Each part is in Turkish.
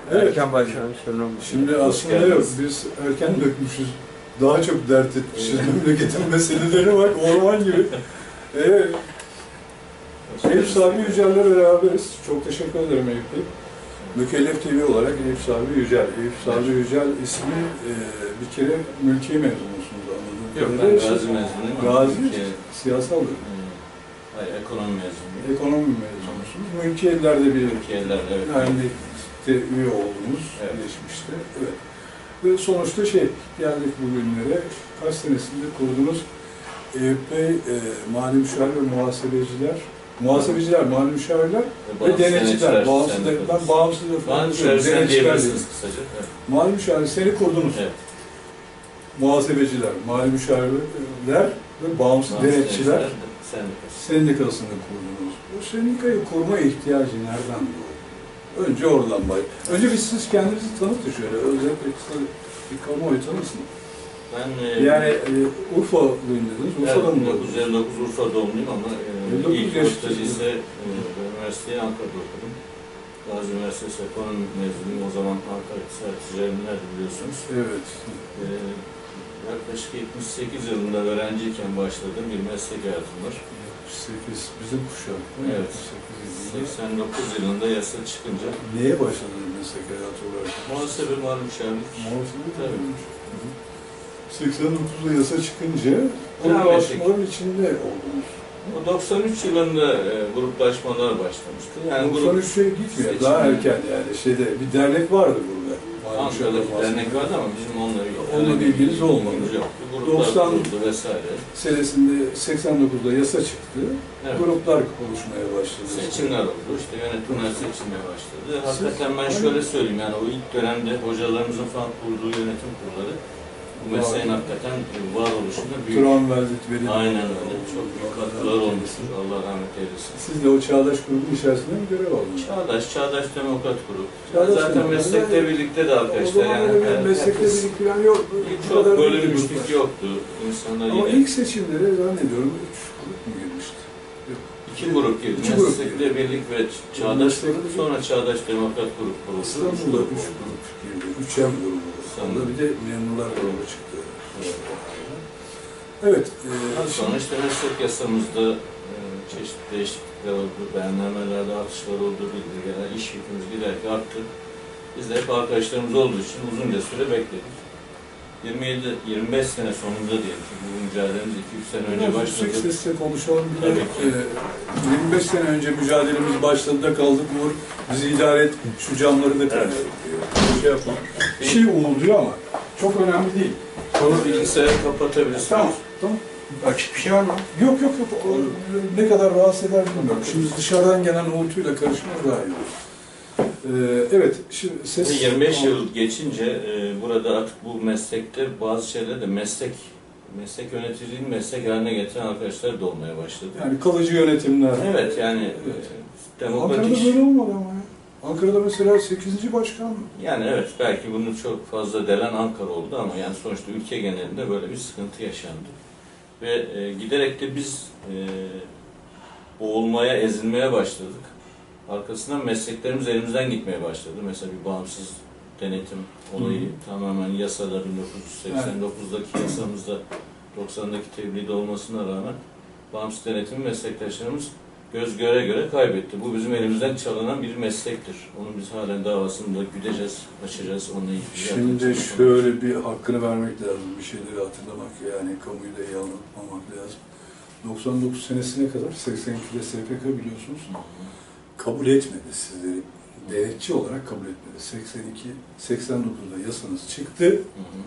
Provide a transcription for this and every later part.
Evet. Erken başlamış sorun. Şimdi aslında yok, biz erken dökmüşüz. Daha çok dert etmişiz. Memleketin meseleleri var, orman gibi. Evet. Eyüp Sabri Yücel'le beraberiz. Çok teşekkür ederim Eyüp Bey. Mükellef TV olarak Eyüp Sabri Yücel. Eyüp Sabri Yücel ismi bir kere mülkiye mezunusunuz anladığım kadarıyla. Yok, ben Gazi mezunuyum. Gazi, siyasal bölüm. Hayır, ekonomi mezunuyum. Ekonomi mezunusunuz. Mülkiyelerde bir mülkiyelerde, evet. üye oldunuz geçmişte. Evet. Ve sonuçta geldik bugünlere. Kaç senesinde kurdunuz? Eyüp Bey, mali müşavir ve muhasebeciler, mali müşavirler ve denetçiler. Bağımsız mali müşavir diyebilirsiniz kısaca. Evet. Mali müşavir seni kurdunuz. Evet. Muhasebeciler, mali müşavirler ve bağımsız denetçiler sendikasını kurdunuz. Bu sendikayı kurma ihtiyacı nereden doğdu? Önce oradan başlayalım. Önce siz kendinizi tanıtın şöyle, özellikle kısa bir kamuoyu tanısın. Ben yani Urfa'lıyım dediniz, Urfa'da mı? 1959 Urfa doğumluyum ama ilk orta lise üniversiteyi Ankara'da okudum. Gazi Üniversitesi Ekonomi mezunuyum. O zaman Ankara İktisat Ticaretler'di biliyorsunuz. Evet. Yaklaşık 78 yılında öğrenciyken başladığım bir meslek hayatım var. 78, bizim kuşak. Evet. 89 yılında yasa çıkınca. Neye başladınız meslek hayatı olarak? Muhasebe, mali müşavirlik. Muhasebe tabii. 89'da yasa çıkınca gruplaşmaların içinde oldunuz. O 93 yılında gruplaşmalar başlamıştı. Yani 93'e gitmiyor, daha erken yani bir dernek vardı burada. Ankara'daki dernek vardı ama bizim onları yok. Onunla bilginiz olmadı. Yoktu. Gruplar kuruldu vesaire. Senesinde 89'da yasa çıktı. Evet. Gruplar oluşmaya başladı. Seçimler oldu. İşte yönetimler seçilmeye başladı. Hakikaten ben şöyle söyleyeyim yani o ilk dönemde hocalarımızın falan kurduğu yönetim kurulları bu mesleğin hakikaten varoluşunda büyük. Aynen öyle. Çok büyük katkılar olmuştur. Allah rahmet eylesin. Siz de o Çağdaş grubun içerisinde mi görev aldınız? Çağdaş Demokrat Grup. Zaten meslekte birlikte de arkadaşlar. Meslekte birlik falan yoktu. Çok bölünmüşlük yoktu. İnsanlar ama ilk seçimlere zannediyorum 3 grup mu girmişti? Yok. 2 grup girdi. Meslekte birlik ve Çağdaş Grup. Sonra Çağdaş Demokrat Grup kuruldu. İstanbul'da 3 grup girdi. 3M grubu. Sonra bir de memurlar grubu çıktı. Evet. Sonra işte meslek yasamızda çeşitli değişiklikler oldu, beyannamelerde artışlar oldu, bildirgeler, iş yükümüz giderek arttı. Biz de hep arkadaşlarımız olduğu için uzunca süre bekledik. 25 sene sonunda diyelim ki bu mücadelemiz 2-3 sene önce başladı. Yüksek sesle konuşalım bir de 25 sene önce mücadelemiz başladı da kaldık Uğur, bizi idare et, şu camları da yapma. Bir şey uğulduyor ama çok önemli değil. Onu bilgisayarı kapatabiliriz. Tamam. Açık bir şey var mı? Yok. Ne kadar rahatsız eder bilmiyorum. Şimdi dışarıdan gelen uğultuyla karışmaz daha iyi olur. Evet, şimdi ses... 25 yıl geçince burada artık bu meslekte bazı şeyler de meslek yöneticiliğini meslek haline getiren arkadaşlar da olmaya başladı. Yani kalıcı yönetimler. Evet yani demokratik... Ankara'da böyle olmadı ama ya. Ankara'da mesela 8. başkan... Yani evet, belki bunu çok fazla delen Ankara oldu ama yani sonuçta ülke genelinde böyle bir sıkıntı yaşandı. Ve giderek de biz boğulmaya, ezilmeye başladık. Arkasından mesleklerimiz elimizden gitmeye başladı. Mesela bir bağımsız denetim olayı tamamen yasada 1989'daki yasamızda 90'daki tebliğde olmasına rağmen bağımsız denetim meslektaşlarımız göz göre göre kaybetti. Bu bizim elimizden çalınan bir meslektir. Onu biz halen davasında güdeceğiz, açacağız, onunla ilgili. Şimdi şöyle bir hakkını vermek lazım, bir şeyleri hatırlamak, yani kamuyu da iyi anlatmamak lazım. 99 senesine kadar 82'de SPK biliyorsunuz, kabul etmedi sizleri. Denetçi olarak kabul etmedi. 89'da yasanız çıktı,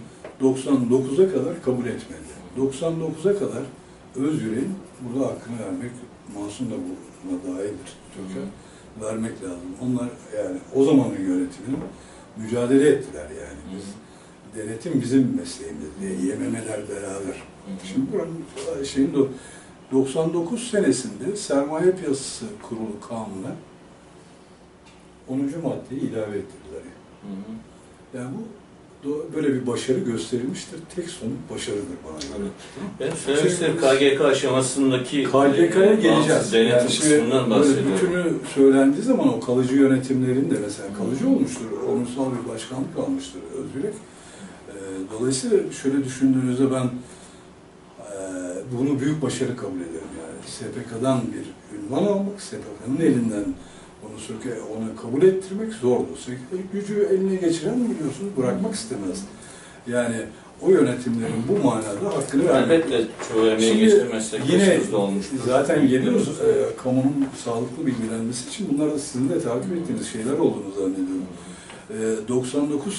99'a kadar kabul etmedi. 99'a kadar Özgür'ün burada hakkını vermek, Masum da buna dahildir. Vermek lazım. Onlar yani o zamanın yönetiminin mücadele ettiler yani. Biz, denetim bizim mesleğimiz diye, YMM'ler beraber. Şimdi buranın şeyin 99 senesinde Sermaye Piyasası Kurulu Kanunu'na 10. maddeyi ilave ettirdiler. Yani bu böyle bir başarı gösterilmiştir. Tek sonuç başarıdır bana göre. Ben söylemek istedim, KGK aşamasındaki KGK'ya geleceğiz. Denetim kısmından bahsediyorum. Bütünü söylendiği zaman o kalıcı yönetimlerin de mesela kalıcı olmuştur, onursal bir başkanlık almıştır Özgürek. Dolayısıyla şöyle düşündüğünüzde ben bunu büyük başarı kabul ederim. Yani SPK'dan bir ünvan almak, SPK'nın elinden onu kabul ettirmek zordu. Gücü eline geçiren biliyorsunuz bırakmak istemez. Yani o yönetimlerin bu manada hakkını vermek. Elbette çoğu emeği geçti meslektaşımızda olmuştur. Zaten geliyoruz kamunun sağlıklı bilgilenmesi için bunlar da sizin de takip ettiğiniz şeyler olduğunu zannediyorum. 99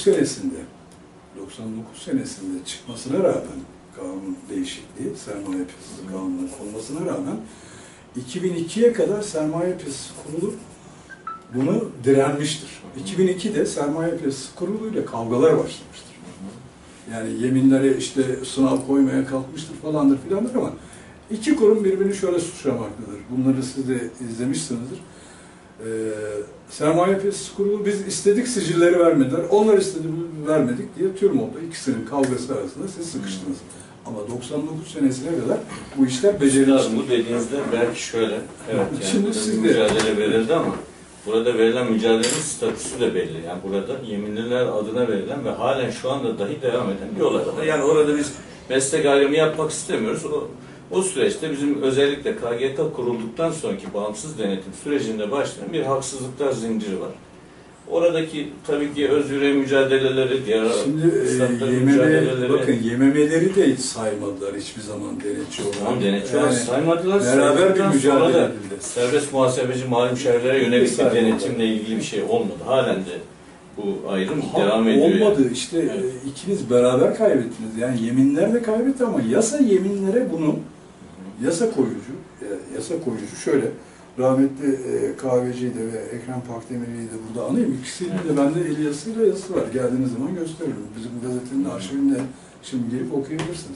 senesinde çıkmasına rağmen kanun değişikliği, sermaye piyasası kanununa konmasına rağmen 2002'ye kadar sermaye piyasası kurulu bunu direnmiştir. 2002'de sermaye piyasası kuruluyla kavgalar başlamıştır. Yani yeminlere işte sınav koymaya kalkmıştır falandır filandır ama iki kurum birbirini şöyle suçlamaktadır. Bunları siz de izlemişsinizdir. Sermaye piyasası kurulu biz istedik sicilleri vermediler, onlar istedi vermedik diye TÜRMOB'da ikisinin kavgası arasında siz sıkıştınız. Ama 99 senesine kadar bu işler becerilmiştir. Bu dediğinizde belki şöyle, evet yani şimdi siz mücadele verildi ama burada verilen mücadelenin statüsü de belli. Yani burada yeminliler adına verilen ve halen şu anda dahi devam eden bir olay var. Yani orada biz meslek ayrımı yapmak istemiyoruz. O süreçte bizim özellikle KGK kurulduktan sonraki bağımsız denetim sürecinde başlayan bir haksızlıklar zinciri var. Oradaki tabii ki özgürlüğe mücadeleleri, diğer mücadeleleri... Bakın YMM'leri de hiç saymadılar hiçbir zaman denetçi olarak. Tamam, denetçi olarak saymadılar. Beraber bir mücadele edildi. Serbest muhasebeci mali müşavirlere yönelik bir denetimle ilgili bir şey olmadı. Halen de bu ayrım devam ediyor. Olmadı yani. işte evet. İkiniz beraber kaybettiniz. Yani yeminler de kaybetti ama yasa yeminlere bunu yasa koyucu şöyle rahmetli kahveciydi ve Ekrem Pakdemirli'yi de burada anayım. İkisinin de bende el yazısıyla yazısı var. Geldiğiniz zaman gösteririm. Bizim gazetenin arşivinde şimdi gelip okuyabilirsiniz.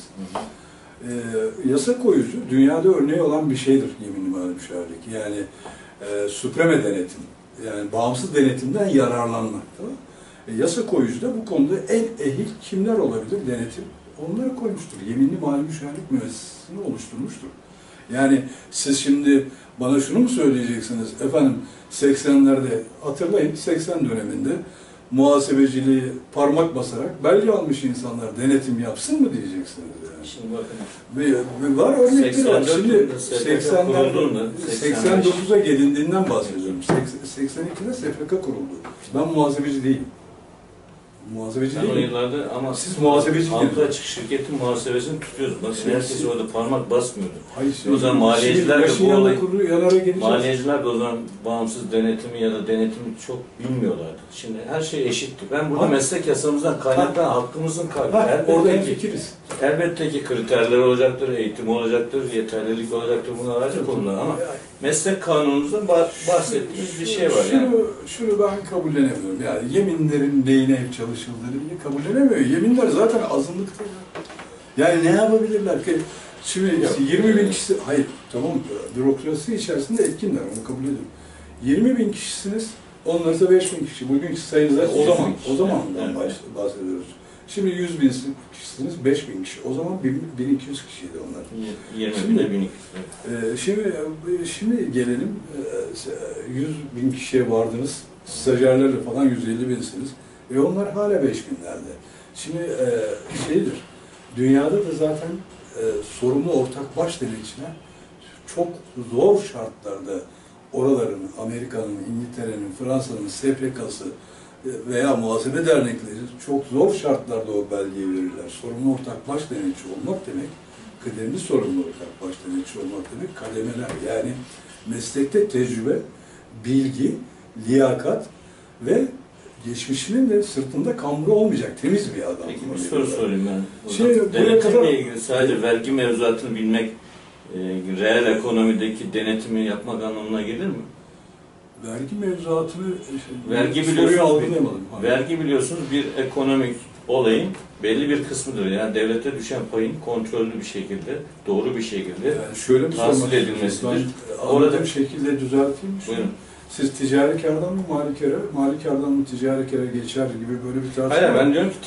Yasa koyucu dünyada örneği olan bir şeydir yeminli mali müşavirlik. Yani supreme denetim. Yani bağımsız denetimden yararlanmak. Tamam? Yasa koyucu da bu konuda en ehil kimler olabilir denetim? Onları koymuştur. Yeminli mali müşavirlik müessesesini oluşturmuştur. Yani siz şimdi bana şunu mu söyleyeceksiniz? Efendim 80'lerde hatırlayın 80 döneminde muhasebeciliği parmak basarak belge almış insanlar denetim yapsın mı diyeceksiniz yani. Şimdi bakın. Var örnekleri var. Şimdi 89'a gelindiğinden bahsediyorum. 82'de SPK kuruldu. Ben muhasebeci değilim. Muhasebeci ben o yıllarda ama siz muhasebeci halka açık şirketin muhasebesini tutuyorduk. Bakın herkes orada parmak basmıyordu. Hayır, o zaman maliyeciler de bu olayı, maliyeciler de o zaman bağımsız denetimi ya da denetimi çok bilmiyorlardı. Şimdi her şey eşitti. Ben burada meslek yasamızdan kaynaklanan hakkımızın orada fikiriz. Elbette ki kriterler olacaktır, eğitim olacaktır, yeterlilik olacaktır, bunlar ayrıca konular ama meslek kanunumuzda bahsettiğimiz bir şey var yani. Şunu ben kabullenemiyorum. Yani yeminlerin neyine çalışıldığını kabullenemiyor. Yeminler zaten azınlıkta. Yani ne yapabilirler ki? Şimdi 20 bin kişi, hayır tamam bürokrasi içerisinde etkinler, onu kabul ediyorum. 20 bin kişisiniz, onları da 5 bin kişi. Bugünkü sayınızda o zamandan bahsediyoruz. Şimdi 100 bin kişisiniz, 5 bin kişi. O zaman 1200 kişiydi onlar. 20 binde 1200. Şimdi gelelim, 100 bin kişiye vardınız, stajyerlerle falan 150 binsiniz. Onlar hala 5 binlerde. Şimdi şeydir, dünyada da zaten sorumlu ortak baş denetçiler çok zor şartlarda oraların, Amerika'nın, İngiltere'nin, Fransa'nın SPK'sı veya muhasebe dernekleri çok zor şartlarda o belgeyi verirler. Sorumlu ortak baş denetçi olmak demek, kıdemli sorumlu ortak baş denetçi olmak demek kademeler. Yani meslekte tecrübe, bilgi, liyakat ve geçmişinin de sırtında kamburu olmayacak, temiz bir adam. Peki bir soru sorayım ben. Denetimle ilgili sadece vergi mevzuatını bilmek, reel ekonomideki denetimi yapmak anlamına gelir mi? Vergi mevzuatını vergi biliyorsunuz bir ekonomik olayın belli bir kısmıdır. Yani devlete düşen payın kontrollü bir şekilde, doğru bir şekilde yani şöyle tahsil edilmesidir. Orada bir şekilde düzelteyim. Buyurun. Siz ticari kârdan mı mali kâra, mali kârdan mı ticari kâra geçer gibi böyle bir tartışma. Hayır, ben diyorum ki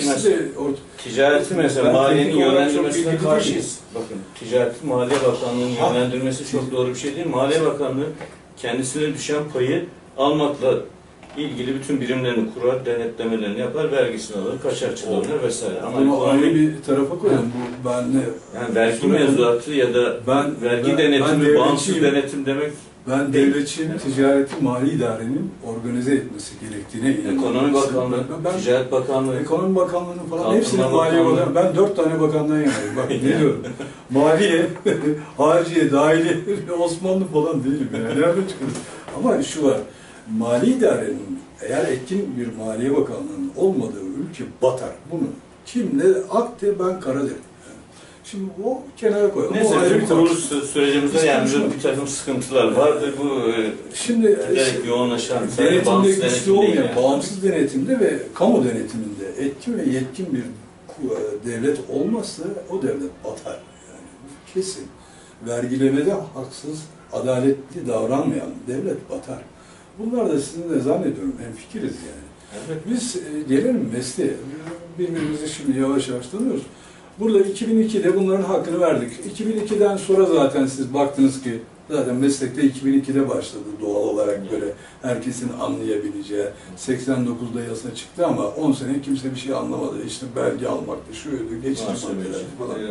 ticareti mesela maliyenin yönlendirmesine karşıyız. Bakın, ticaret Maliye Bakanlığı'nın yönlendirmesi çok doğru bir şey değil. Maliye Bakanlığı kendisine düşen payı almakla ilgili bütün birimlerini kurar, denetlemelerini yapar, vergisini alır, kaçakçılığını vesaire. Ama bunu ayrı bir tarafa koyalım. Bu ben ne? Yani vergi mevzuatı ya da vergi denetimi, bağımsız denetim demek. Ben devletçiyim, ticareti mali idarenin organize etmesi gerektiğine inanıyorum. Ekonomi Bakanlığı, Ticaret Bakanlığı, Ekonomi Bakanlığı'nın falan hepsinin Maliye Bakanlığı. Ben 4 tane bakandan yanayım. Bak ne diyorum. Maliye, Harciye, Dahiliye, Osmanlı falan değilim yani. Nereden çıkıyoruz? Ama şu var. Mali idarenin eğer etkin bir Maliye Bakanlığı'nın olmadığı ülke batar. Bunu kim ne ak de ben kara derim. Şimdi o kenara koyalım. Neyse, bizim kuruluş sürecimizde yani bir takım sıkıntılar vardı. Bu şimdi yoğunlaşan denetimde güçlü olmayan, yani. bağımsız denetimde ve kamu denetiminde etkin ve yetkin bir devlet olmazsa o devlet batar. Yani kesin. Vergilemede haksız, adaletli davranmayan devlet batar. Bunlar da sizin de zannediyorum hemfikiriz yani. Evet. Biz gelelim mesleğe. Birbirimizi şimdi yavaş yavaş tanıyoruz. Burada 2002'de bunların hakkını verdik. 2002'den sonra zaten siz baktınız ki zaten meslekte 2002'de başladı doğal olarak böyle herkesin anlayabileceği. 89'da yasa çıktı ama 10 sene kimse bir şey anlamadı. İşte belge almaktı, şuydu, geçici maddeler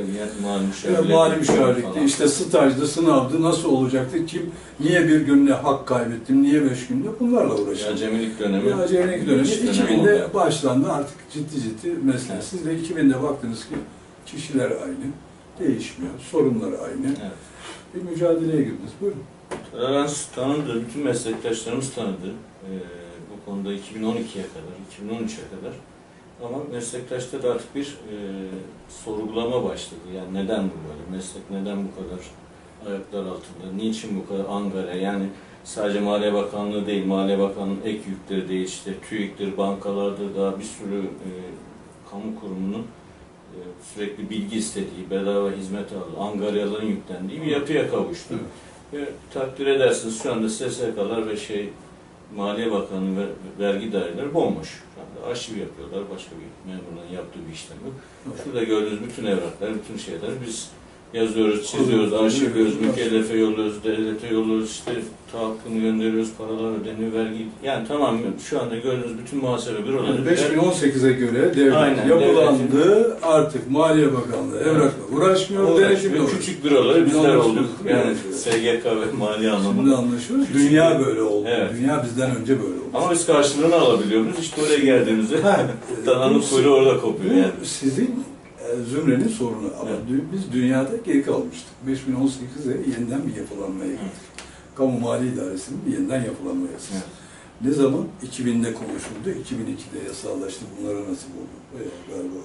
falan. Mali müşavirlikti, işte stajdı, sınavdı, nasıl olacaktı, kim, niye bir günde hak kaybettim, niye 5 günde bunlarla uğraştım. Acemilik dönemi. Acemilik dönemi 2000'de başlandı artık ciddi meslek. Evet. Siz de 2000'de baktınız ki kişiler aynı, değişmiyor, sorunlar aynı. Evet. Bir mücadeleye girdiniz. Buyurun. Tolerans tanıdı, bütün meslektaşlarımız tanıdı. Bu konuda 2012'ye kadar, 2013'e kadar. Ama meslektaşta da artık bir sorgulama başladı. Yani neden bu böyle? Meslek neden bu kadar ayaklar altında? Niçin bu kadar angare? Yani sadece Maliye Bakanlığı değil, Maliye Bakanlığı'nın ek yükleri değil, işte TÜİK'tir, bankalardır, daha bir sürü kamu kurumunun sürekli bilgi istediği, bedava hizmet aldığı, angaryaların yüklendiği bir yapıya kavuştu. Ve takdir edersiniz şu anda SSK'lar ve Maliye Bakanlığı ve vergi daireleri bomboş. Şu anda arşiv yapıyorlar, başka bir memurların yaptığı bir işlem yok. Şurada gördüğünüz bütün evraklar, bütün şeyler biz yazıyoruz, çiziyoruz, arşivliyoruz, mükellefe yolluyoruz, devlete yolluyoruz, işte tahakkümü gönderiyoruz, paralar ödeniyor, vergi. Yani tamam, şu anda gördüğünüz bütün muhasebe büroları... 5018'e göre devlet yapılandı, artık Maliye Bakanlığı evrakla uğraşmıyor, denetim yok. Küçük büroları bizler olduk. Yani SGK ve mali anlamında. Şimdi anlaşıyoruz. Dünya böyle oldu. Evet. Dünya bizden önce böyle oldu. Ama biz karşılığını alabiliyor muyuz? İşte oraya geldiğimizde dananın kuyruğu orada kopuyor yani. Sizin zümrenin sorunu ama biz dünyada geri kalmıştık. 5018'e yeniden bir yapılanmaya gittik. Kamu Mali İdaresi'nin bir yeniden yapılanmaya gittik. Evet. Ne zaman? 2000'de konuşuldu, 2002'de yasallaştı. Bunlara nasip oldu. Galiba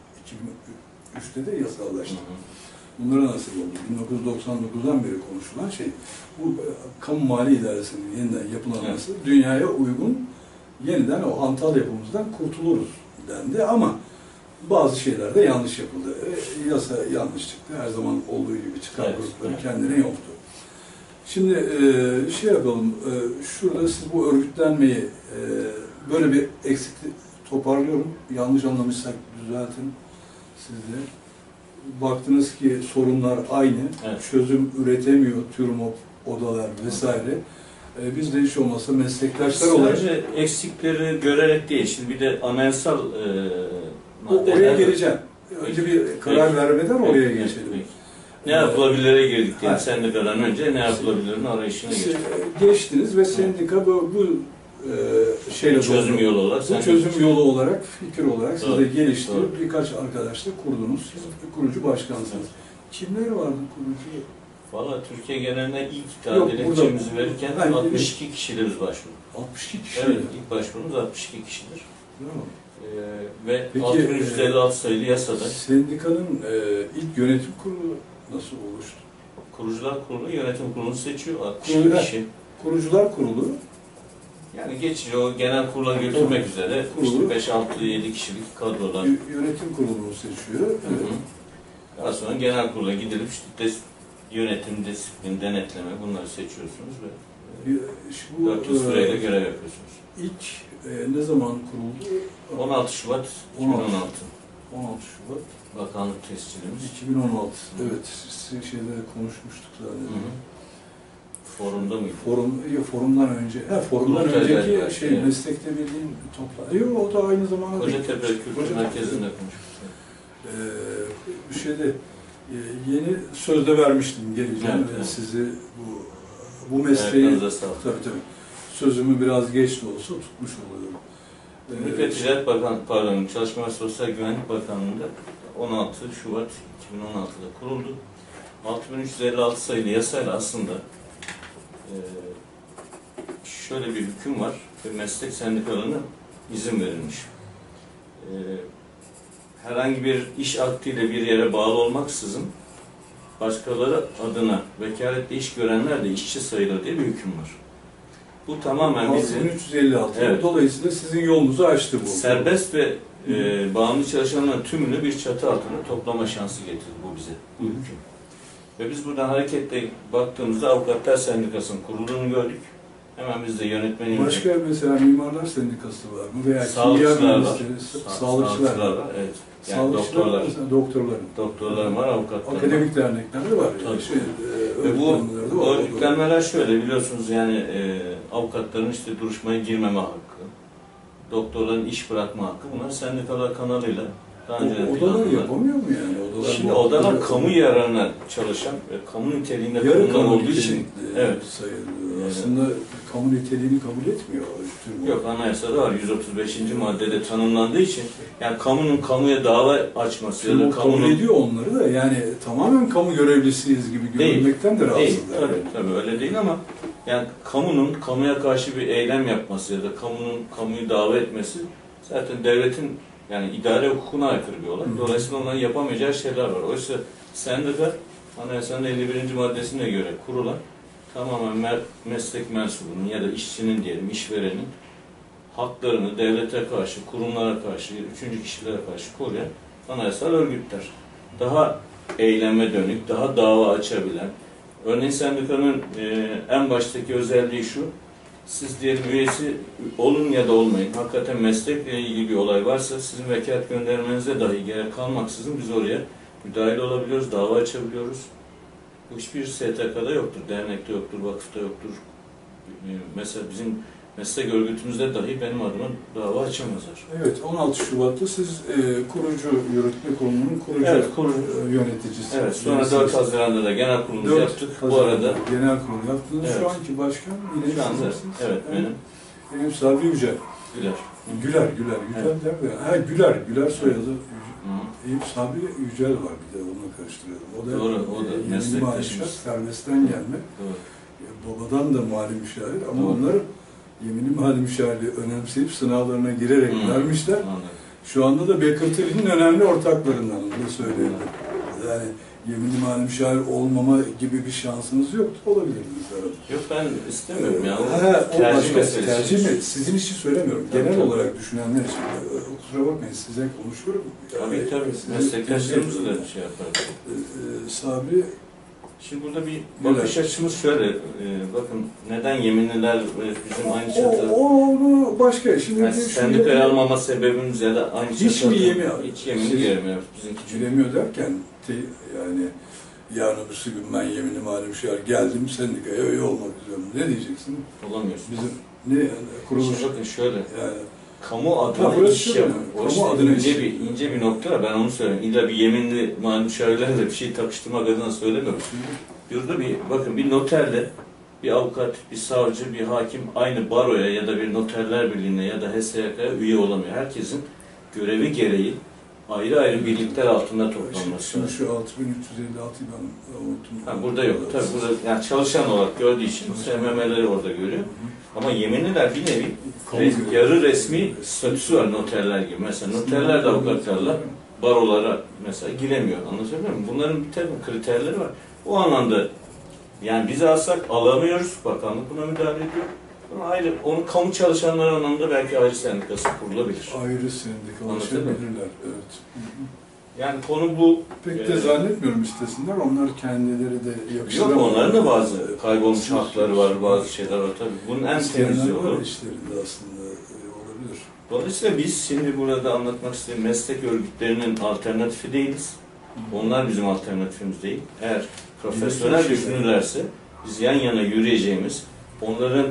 2003'te de yasallaştı. Bunlara nasip oldu. 1999'dan beri konuşulan şey. Bu Kamu Mali İdaresi'nin yeniden yapılanması, dünyaya uygun, yeniden o hantal yapımızdan kurtuluruz dendi ama bazı şeyler de yanlış yapıldı. Yasa yanlış çıktı. Her zaman olduğu gibi çıkan grupları kendine yoktu. Şimdi şey yapalım, şurada siz bu örgütlenmeyi böyle bir eksiklik toparlıyorum. Yanlış anlamışsak düzeltin siz de. Baktınız ki sorunlar aynı, çözüm üretemiyor TÜRMOP, odalar vesaire. Biz de hiç olmazsa meslektaşlar olarak... Sadece eksikleri görerek değil, şimdi bir de anayasal oraya geleceğim. Önce bir karar vermeden oraya geçelim. Peki. Ne yapılabilire girdik diye sendikadan önce ne yapılabilirin arayışına geçtik. Geçtiniz ve sendika bu şeyle çözüm yolu olarak, çözüm yolu olarak, fikir olarak siz de geliştirip birkaç arkadaşla kurdunuz. Siz kurucu başkansınız. Kimler vardı kurucu? Valla Türkiye genelinde ilk dilekçemizi verirken 62 kişiyle biz başvurduk. 62 kişi? Evet, ilk başvurumuz 62 kişidir. Ve 6156 sayılı yasada. Sendikanın ilk yönetim kurulu nasıl oluştu? Kurucular Kurulu yönetim kurulunu seçiyor. 62 kişi. Kurucular Kurulu. Yani geçici o genel kurula götürmek üzere işte 5-6-7 kişilik kadrolar. Yönetim kurulunu seçiyor. Daha sonra genel kurula gidilip işte yönetim, disiplin, denetleme bunları seçiyorsunuz ve Bu 4 yıl süreyle görev yapıyorsunuz. İlk ne zaman kuruldu? 16 Şubat 2016. 16 Şubat. Bakanlık tescilimiz. 2016. Evet, şeyde konuşmuştuk zaten. Forumda mıydı? Forumdan önce. Forumdan Kurultay önceki galiba, meslekte bildiğin toplantısı. Yok, o da aynı zamanda. Kocatepe Kültür Merkezi'nde konuşmuştuk. Bir şeyde yeni sözde vermiştim geleceğim evet. sizi bu mesleği tabii. Sözümü biraz geç de olsa tutmuş oluyorum. Ülke Ticaret Bakanlığı, Çalışma ve Sosyal Güvenlik Bakanlığı'nda 16 Şubat 2016'da kuruldu. 6356 sayılı yasayla aslında şöyle bir hüküm var ve meslek sendikalarına izin verilmiş. Herhangi bir iş akdiyle bir yere bağlı olmaksızın başkaları adına vekaletle iş görenler de işçi sayılır diye bir hüküm var. Bu tamamen bizim 6356. Evet. Dolayısıyla sizin yolunuzu açtı bu. Serbest ve bağımlı çalışanların tümünü bir çatı altında toplama şansı getirdi bu bize. Bu hüküm. Ve biz buradan hareketle baktığımızda Avukatlar Sendikası'nın kurulduğunu gördük. Hemen biz de yönetmenimiz... Başka mesela Mimarlar Sendikası var mı? Veya sağlıkçılar var. Sağlıkçılar var. Evet. Yani doktorlar var, avukatlar var. Akademik dernekler de var. Ve bu örgütlenmeler şöyle biliyorsunuz yani avukatların işte duruşmaya girmeme hakkı, doktorların iş bırakma hakkı bunlar sendikalar kanalıyla daha önce odalar yapamıyor mu yani? Şimdi odalar kamu yararına çalışan ve kamu niteliğinde kurumlar olduğu için evet sayılıyor. Aslında kamu niteliğini kabul etmiyor. Yok, anayasada var 135. maddede tanımlandığı için yani kamunun kamuya dava açması ya da kamunun... Kabul ediyor onları da yani tamamen kamu görevlisiyiz gibi görülmekten de rahatsızlar. Tabii öyle değil ama yani kamunun kamuya karşı bir eylem yapması ya da kamunun kamuyu dava etmesi zaten devletin yani idare hukukuna aykırı bir olay. Dolayısıyla onların yapamayacağı şeyler var. Oysa sendika anayasanın 51. maddesine göre kurulan tamamen meslek mensubunun ya da işçinin diyelim, işverenin haklarını devlete karşı, kurumlara karşı, üçüncü kişilere karşı koruyan anayasal örgütler. Daha eyleme dönük, daha dava açabilen. Örneğin sendikanın en baştaki özelliği şu, siz diyelim üyesi olun ya da olmayın. Hakikaten meslekle ilgili bir olay varsa sizin vekalet göndermenize dahi gerek kalmaksızın biz oraya müdahil olabiliyoruz, dava açabiliyoruz. Bu hiçbir STK'da yoktur, dernekte yoktur, vakıfta yoktur. Mesela bizim meslek örgütümüzde dahi benim adıma dava açamazlar. Evet, 16 Şubat'ta siz kurucu yürütme kurulunun kurucu yöneticisi. Evet, sonra 4 Haziran'da da genel kurulumuzu yaptık. Bu arada genel kurulu yaptınız. Evet. Şu anki başkan yine şu anda, evet, benim Sabri Yücel. Güler soyadı. Eyüp Sabri Yücel var bir de onunla karıştırıyorum. O da meslektaşımız. Serbestten gelme. Babadan da mali müşavir ama onlar yemini mali müşavirliği önemseyip sınavlarına girerek vermişler. Şu anda da Bekir'in önemli ortaklarından onu da söyleyelim. Yani yeminli mali müşavir olmama gibi bir şansınız yoktu. Olabilirdiniz herhalde. Yok, ben istemiyorum ya. Tercih meselesi. Tercih mi? Sizin için söylemiyorum. Genel olarak düşünenler için. Kusura bakmayın, size konuşuyorum. Tabii. Meslektaşlarımızı da şey yaparız. Sabri, şimdi burada bir bakış açımız şöyle, bakın neden yeminliler bizim aynı çatı... Onu başka. Şimdi yani sendikaya almama sebebimiz ya da aynı çatı... Hiç yeminli giremiyor. Giremiyor derken, yani yarın öbürsü gün ben yeminli mali müşavir geldim sendikaya üye olmak istiyorum. Ne diyeceksin? Olamıyorsun. Bizim ne kuruluş... Bakın şöyle, yani, kamu adına iş yapıyor. O işte ince bir nokta, ben onu söyleyeyim. İlla bir yeminli mali müşavirlerle bir şey takıştırmak adına söylemiyorum. Burada bakın bir noterle bir avukat, bir savcı, bir hakim aynı baroya ya da bir noterler birliğine ya da HSYK'ya üye olamıyor. Herkesin görevi gereği ayrı ayrı birlikler altında toplanması. Şimdi şu 6356'yı ben unuttum. Burada yok. Tabii burada yani çalışan olarak gördüğü için SMM'leri orada görüyor. Ama yeminliler bir nevi yarı resmi statüsü var noterler gibi. Mesela noterler de avukatlarla barolara mesela giremiyor. Anlatabiliyor muyum? Bunların bir takım kriterleri var. O anlamda yani bizi alsak alamıyoruz. Bakanlık buna müdahale ediyor. Ama ayrı, onun kamu çalışanları anlamda belki ayrı sendikası kurulabilir. Ayrı sendikalaşabilirler, evet. Yani konu bu. Pek de zannetmiyorum istesinler. Onlar kendileri de Yok, onların da bazı kaybolmuş hakları var, bazı şeyler var tabii. Bunun en temiz yolu işlerinde aslında olabilir. Dolayısıyla biz şimdi burada anlatmak istediğim meslek örgütlerinin alternatifi değiliz. Onlar bizim alternatifimiz değil. Eğer profesyonel düşünürlerse biz yan yana yürüyeceğimiz, onların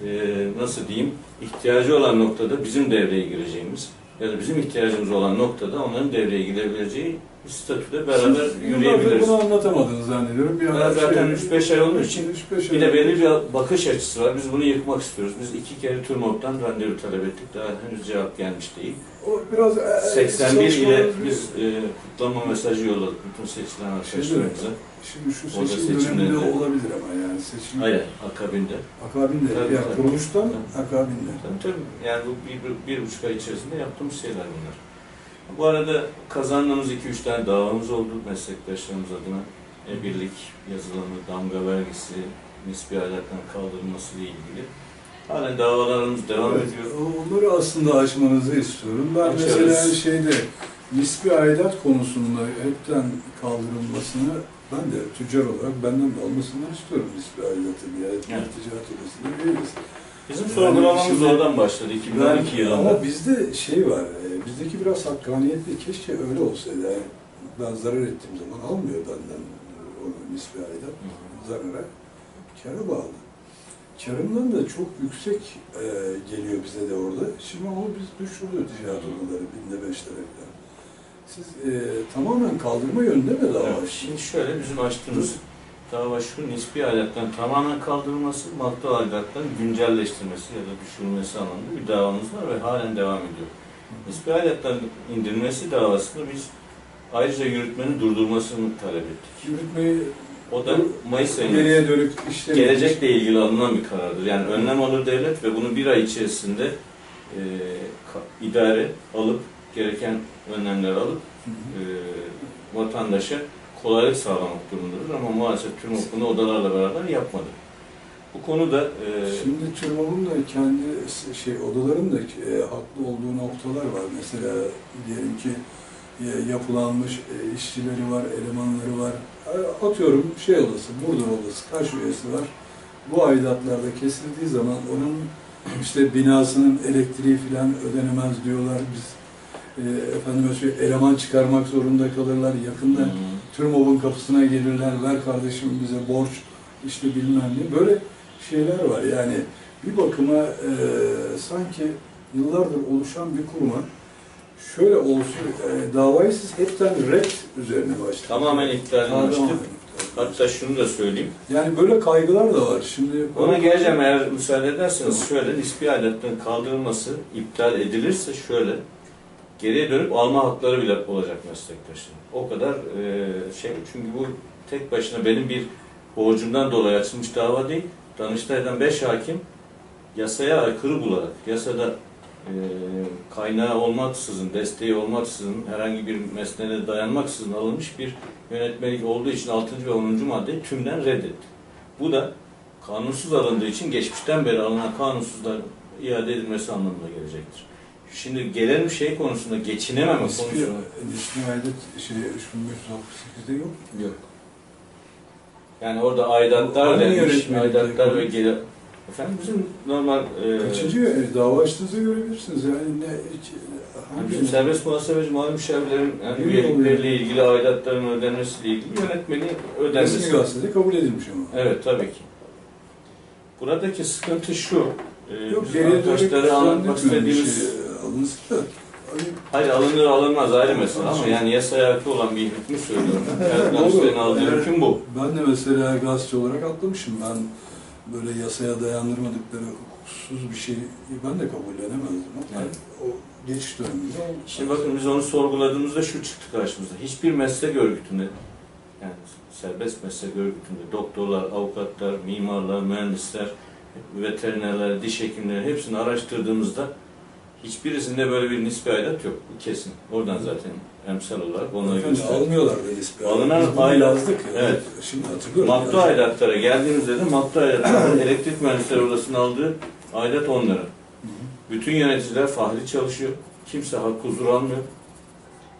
nasıl diyeyim, ihtiyacı olan noktada bizim devreye gireceğimiz ya da bizim ihtiyacımız olan noktada onların devreye girebileceği bir statüde beraber yürüyebiliriz. Bunu anlatamadınız zannediyorum. Zaten 3-5 ay olduğu için bir de belli bir bakış açısı var. Biz bunu yıkmak istiyoruz. Biz 2 kere TÜRMOB'dan randevu talep ettik. Daha henüz cevap gelmiş değil. O biraz 81 ile biz kutlama mesajı yolladık bütün seçilen arkadaşlarımıza. Şimdi şu seçim döneminde olabilir ama yani seçim... Hayır, akabinde. Akabinde, tabii, yani kuruluştan akabinde. Tabii, yani bu bir buçuk ay içerisinde yaptığımız şeyler bunlar. Bu arada kazandığımız 2-3 tane davamız oldu meslektaşlarımız adına. Birlik yazılımı, damga vergisi, nispi ahlaktan kaldırılması ile ilgili. Halen davalarımız devam ediyor. Onları aslında açmanızı istiyorum. Ben mesela şeyde nispi aidat konusunda hepten kaldırılmasını ben de tüccar olarak benden de almasını istiyorum nispi aidatı. Yani ticaret odasında değiliz. Bizim sorgulamamız oradan başladı 2012 yılında. Ama bizde şey var, bizdeki biraz hakkaniyetli, keşke öyle olsaydı. Yani ben zarar ettiğim zaman almıyor benden o nispi aidat, zarara, kâra bağlı. Karından da çok yüksek geliyor bize de orada. Şimdi onu biz düşürdük ticaret odaları, binde 5 lira falan. Siz tamamen kaldırma yönünde mi dava? Evet, şimdi şöyle bizim açtığımız dava şu, nispi aidattan tamamen kaldırılması, maddi aidattan güncelleştirmesi ya da düşürülmesi anlamında bir davamız var ve halen devam ediyor. Nispi aidattan indirilmesi davasında biz ayrıca yürütmenin durdurmasını talep ettik. Yürütmeyi o da Mayıs ayında gelecekle ilgili alınan bir karardır. Yani önlem alır devlet ve bunu bir ay içerisinde idare alıp, gereken önlemler alıp vatandaşa kolaylık sağlamak durumundadır. Ama maalesef TÜRMOB bunu odalarla beraber yapmadı. Bu konuda... Şimdi TÜRMOB'un da kendi odaların da haklı olduğu noktalar var. Mesela diyelim ki yapılanmış işçileri var, elemanları var. Atıyorum odası, Burdur odası, kaç üyesi var. Bu aidatlarda kesildiği zaman onun işte binasının elektriği falan ödenemez diyorlar. Biz eleman çıkarmak zorunda kalırlar. Yakında TÜRMOB'un kapısına gelirler. Ver kardeşim bize borç, işte bilmem ne. Böyle şeyler var. Yani bir bakıma sanki yıllardır oluşan bir kuruma şöyle olsun, davayı siz hepten red üzerine başladınız. Tamamen iptalini açtık. Hatta şunu da söyleyeyim. Yani böyle kaygılar da var. Şimdi ona geleceğim eğer müsaade ederseniz. Şöyle, nispi aidatların kaldırılması iptal edilirse şöyle, geriye dönüp alma hakları bile olacak meslektaşın. O kadar çünkü bu tek başına benim bir borcumdan dolayı açılmış dava değil. Danıştay'dan 5 hakim yasaya aykırı bularak, yasada kaynağı olmaksızın, desteği olmaksızın, herhangi bir mesnede dayanmaksızın alınmış bir yönetmelik olduğu için 6. ve 10. maddeyi tümden reddetti. Bu da kanunsuz alındığı için geçmişten beri alınan kanunsuzların iade edilmesi anlamına gelecektir. Şimdi gelen bir konusunda geçinememe konusunda... Nispi aidat 3568'de yok. Yok. Yani orada aidatlar denmiş, aidatlar ve gelir... Efendim bizim normal... Kaçıncı dava açtığınızda görebilirsiniz. Yani bizim serbest muhasebeci mali müşavirlerin üyelikleriyle ilgili aidatların ödenmesiyle ilgili yönetmeliği ödenmesi. Resmi gazetede kabul edilmiş ama. Evet, tabii ki. Buradaki sıkıntı şu, bizim arkadaşlara anlatmak istediğimiz... Hayır, alınır alınmaz ayrı mesele. Ama yani yasaya aykırı olan bir hükmü söylüyorum. Danıştay'ın aldığı hüküm bu. Ben de mesela gazeteci olarak atlamışım. Ben böyle yasaya dayandırmadıkları hukuksuz bir şey ben de kabullenemezdim. Yani o geçiş döneminde. Şimdi bakın biz onu sorguladığımızda şu çıktı karşımıza. Hiçbir meslek örgütünde, yani serbest meslek örgütünde doktorlar, avukatlar, mimarlar, mühendisler, veterinerler, diş hekimleri hepsini araştırdığımızda hiçbirisinde böyle bir nispi aidat yok. Bu kesin. Oradan zaten emsal olarak onları gösterdik. Almıyorlar da nispi aidat. Alınan aidat, evet. Şimdi hatırlıyorum. Maddi aidatlara geldiğimizde de maddi aidatlara elektrik mühendisleri odasının aldığı aidat 10 lira. Bütün yöneticiler fahri çalışıyor. Kimse hak huzur almıyor.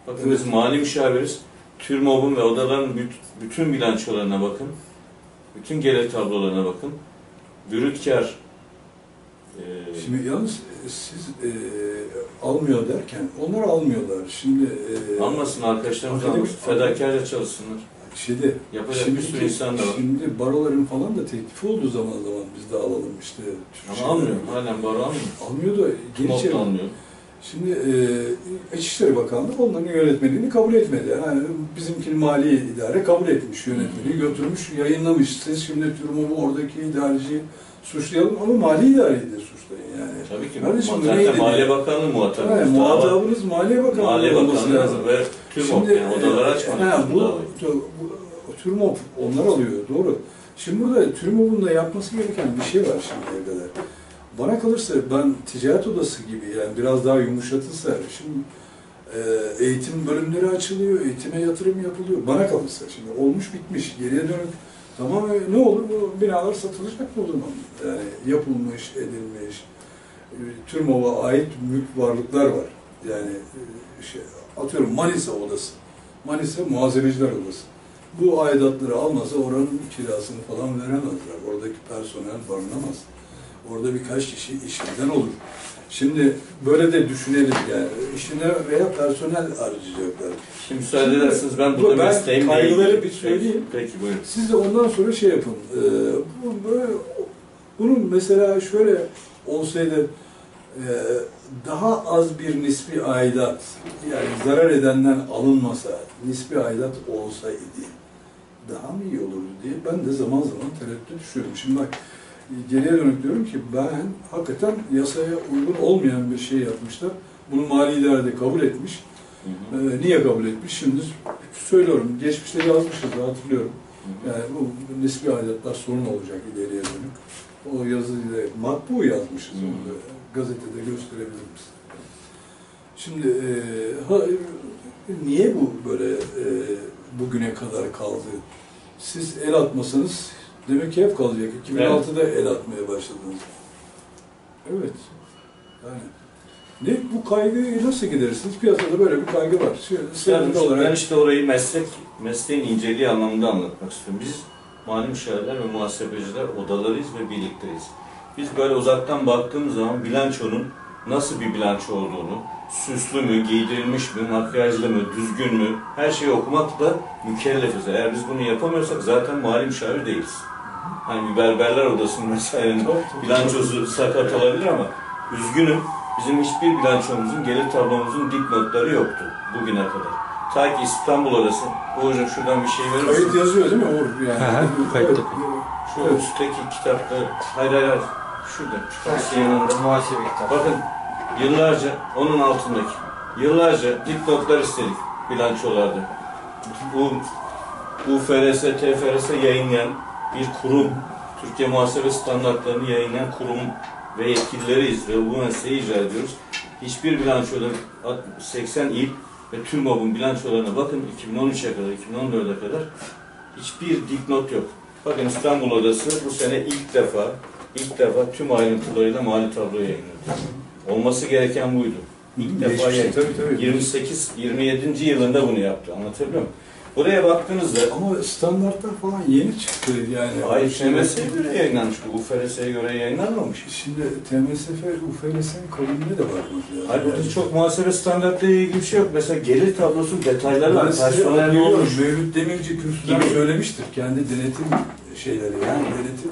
Bakın biz mali müşaviriz. TÜRMOB'un ve odaların bütün bilançolarına bakın. Bütün gelir tablolarına bakın. Brüt kar. Şimdi yalnız siz almıyor derken, onlar almıyorlar. Şimdi almasın arkadaşlarımız, almasın. Fedakarca çalışsınlar. Yapacak bir sürü insan da var. Şimdi baroların falan da teklifi olduğu zaman biz de alalım işte. Ama almıyor. Halen baro almıyor. Almıyor da TÜMOP da almıyor. Şimdi İçişleri Bakanlığı onların yönetmeliğini kabul etmedi. Yani bizimkini Mali İdare kabul etmiş, yönetmeliği götürmüş, yayınlamış. Siz şimdi TÜRMOB'u oradaki idareciyi suçlayalım ama Mali İdare'yi de suçlayın yani. Tabii ki. Zaten Maliye Bakanlığı muhatabımız. Yani, muhatabınız Maliye Bakanlığı Maliye olması lazım. Ve TÜRMOB yani odaları açmadı. Bu TÜRMOB onlar alıyor, doğru. Şimdi burada TÜRMOB'un da yapması gereken bir şey var şimdiye kadar. Bana kalırsa ben ticaret odası gibi yani biraz daha yumuşatılsa, şimdi eğitim bölümleri açılıyor, eğitime yatırım yapılıyor. Bana kalırsa şimdi olmuş bitmiş, geriye dönük tamam ne olur bu binalar satılacak mı o zaman? Yani yapılmış, edilmiş, TÜRMOB'a ait mülk varlıklar var. Yani atıyorum Manisa odası, Manisa Muhasebeciler Odası. Bu aidatları almasa oranın kirasını falan veremezler. Oradaki personel barınamaz. Orada birkaç kişi işinden olur. Şimdi böyle de düşünelim yani. İşine veya personel harcayacaklar. Şimdi müsaade ederseniz ben burada mesleğimle ilgili kaygıları bir söyleyeyim. Peki buyurun. Siz de ondan sonra şey yapın. Bunun mesela şöyle olsaydı daha az bir nispi aidat, yani zarar edenden alınmasa, nispi aidat olsaydı daha mı iyi olurdu diye ben de zaman zaman tereddüt düşüyorum. Şimdi bak, geriye dönük diyorum ki ben hakikaten yasaya uygun olmayan bir şey yapmışlar. Bunu Mali İdare de kabul etmiş. Niye kabul etmiş? Şimdi söylüyorum. Geçmişte yazmışız, hatırlıyorum. Yani bu nispi aidatlar sorun olacak ileriye dönük. O yazıyla matbu yazmışız. Onu gazetede gösterebiliriz. Şimdi niye bu böyle bugüne kadar kaldı? Siz el atmasanız demek ki hep kalacak. 2006'da el atmaya başladınız. Evet. Yani bu kaygıyı nasıl giderirsiniz? Piyasada böyle bir kaygı var. Ben işte orayı mesleğin inceliği anlamında anlatmak istiyorum. Biz mali müşavirler ve muhasebeciler odalarıyız ve birlikteyiz. Biz böyle uzaktan baktığımız zaman bilançonun nasıl bir bilanço olduğunu, süslü mü, giydirilmiş mi, makyajlı mı, düzgün mü, her şeyi okumakla mükellefiz. Eğer biz bunu yapamıyorsak zaten mali müşavir değiliz. Hani bir berberler odasının vesairenin bilançosu sakat olabilir ama üzgünüm, bizim hiçbir bilançomuzun, gelir tablomuzun dipnotları yoktu bugüne kadar. Ta ki İstanbul Odası, Uğur'cum şuradan bir şey verir misin? Kayıt yazıyor değil mi Uğur? Yani. Kayıt. Şu üstteki kitapta, hayır, şurada, şu yanında. Muhasebe kitabı. Bakın, yıllarca, onun altındaki, yıllarca dipnotlar istedik bilançolarda. Bu UFRS, TFRS yayınlayan bir kurum, Türkiye Muhasebe Standartlarını yayınlayan kurum ve yetkilileriyiz ve bu mesleği icra ediyoruz. Hiçbir bilançoda 80 il ve TÜRMOB'un bilançolarına bakın 2013'e kadar, 2014'e kadar hiçbir dipnot yok. Bakın İstanbul Odası bu sene ilk defa tüm ayrıntılarıyla mali tablo yayınladı. Olması gereken buydu. İlk defa tabii. 27. yılında bunu yaptı. Anlatabiliyor muyum? Buraya baktığınızda... Ama standartlar falan yeni çıktı yani. Hayır, TMS'ye göre yayınlanmış. UFRS'ye göre yayınlanmamış. Şimdi TMSF, UFRS'nin kabulüne de bakmak lazım. Hayır, burada çok muhasebe standartlarıyla ilgili bir şey yok. Mesela gelir tablosu detayları var. Personel ne olmuş? Mevlüt Demirci kürsüden söylemiştir. Kendi denetim şeyleri yani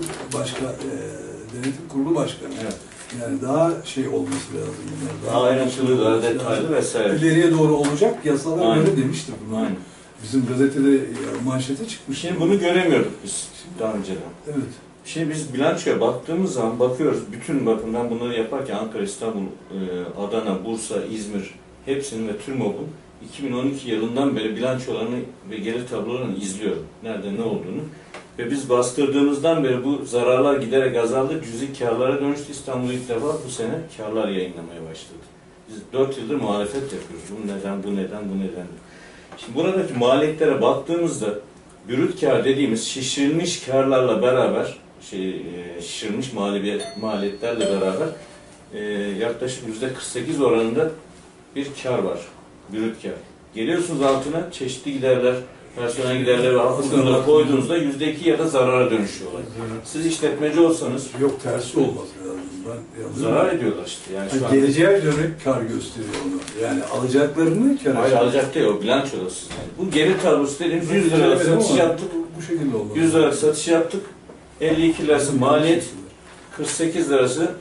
denetim kurulu başkanı. Evet. Yani daha şey olması lazım. Daha ayrıntılı, daha detaylı vesaire. İleriye doğru olacak yasalar Aynen. böyle demiştir bunu. Aynen. Bizim gazetede manşete çıkmış. Şimdi bunu göremiyorduk biz daha önceden. Evet. Şimdi biz bilançoya baktığımız zaman bakıyoruz. Bütün bakın ben bunları yaparken Ankara, İstanbul, Adana, Bursa, İzmir hepsinin ve TÜRMOB'un 2012 yılından beri bilançolarını ve gelir tablolarını izliyorum. Nerede ne olduğunu. Ve biz bastırdığımızdan beri bu zararlar giderek azaldı. Cüzi karlara dönüştü. İstanbul ilk defa bu sene karlar yayınlamaya başladı. Biz 4 yıldır muhalefet yapıyoruz. Bu neden, bu neden, bu neden. Şimdi buradaki maliyetlere baktığımızda brüt kar dediğimiz şişirilmiş karlarla beraber, şişirilmiş maliyetlerle beraber yaklaşık %48 oranında bir kar var. Brüt kar. Geliyorsunuz altına çeşitli giderler, personel giderleri ve hakkınızda koyduğunuzda %2 ya da zarara dönüşüyorlar. Siz işletmeci olsanız Yok, tersi olmaz lazım. zarar ediyorlar işte. Yani şu an... Geleceğe dönük kar gösteriyor onu. Yani alacaklarını kar. Hayır, alacak değil, o bilançoda siz yani. Bu gelir tablosu dediğimiz 100 liralık satış yaptık. Bu şekilde olmaz. 100 liralık satış yaptık. 52 lirası maliyet, 48 lirası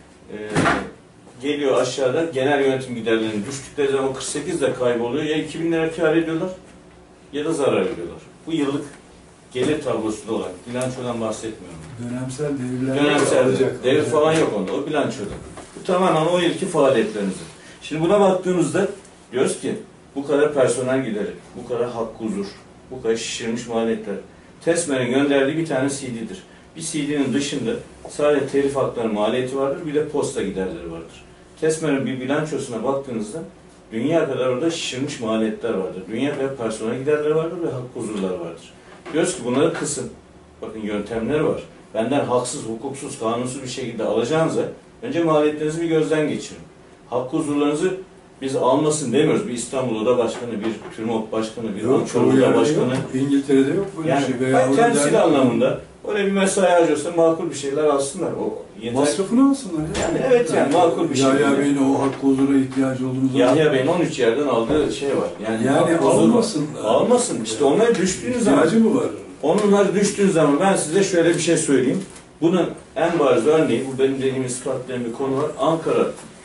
geliyor aşağıda. Genel yönetim giderlerinin düştükleri zaman 48 de kayboluyor. Ya 2000 lira kâr ediyorlar ya da zarar ediyorlar. Bu yıllık gelir tablosu olarak. Bilançodan bahsetmiyorum. Dönemsel devirler Dönemsel alacak. devir falan yok onda. O bilançoda. Bu tamamen o yılki faaliyetleriniz. Şimdi buna baktığımızda diyoruz ki bu kadar personel gideri, bu kadar hakkı huzur, bu kadar şişirilmiş maliyetler. TESMER'in gönderdiği bir tane CD'dir. Bir CD'nin dışında sadece telif hakları maliyeti vardır, bir de posta giderleri vardır. TESMER'in bir bilançosuna baktığınızda dünya kadar orada şişirilmiş maliyetler vardır. Dünya kadar personel giderleri vardır ve hakkı huzurlar vardır. Diyoruz ki bunları kısın. Bakın yöntemleri var. Benden haksız, hukuksuz, kanunsuz bir şekilde alacağınıza önce maliyetlerinizi bir gözden geçirin. Hakkı huzurlarınızı biz almasın demiyoruz. Bir İstanbul Oda Başkanı, bir TÜRMOP Başkanı, bir Ankara Oda Başkanı. İngiltere'de yok böyle yani, bir şey. Veya temsil anlamında öyle bir mesai harcıyorsa makul bir şeyler alsınlar. O yeter. Masrafını alsınlar. Yani evet yani makul bir şey. Yahya Bey'in o hakkı huzura ihtiyacı olduğunu zaman. Yahya Bey'in 13 yerden aldığı şey var. Yani almasın. Almasın. İşte onlara düştüğünüz zaman. İhtiyacı mı var? Onlara düştüğünüz zaman ben size şöyle bir şey söyleyeyim. Bunun en bariz örneği, bu benim dediğim ispatlayan bir konu var. Ankara.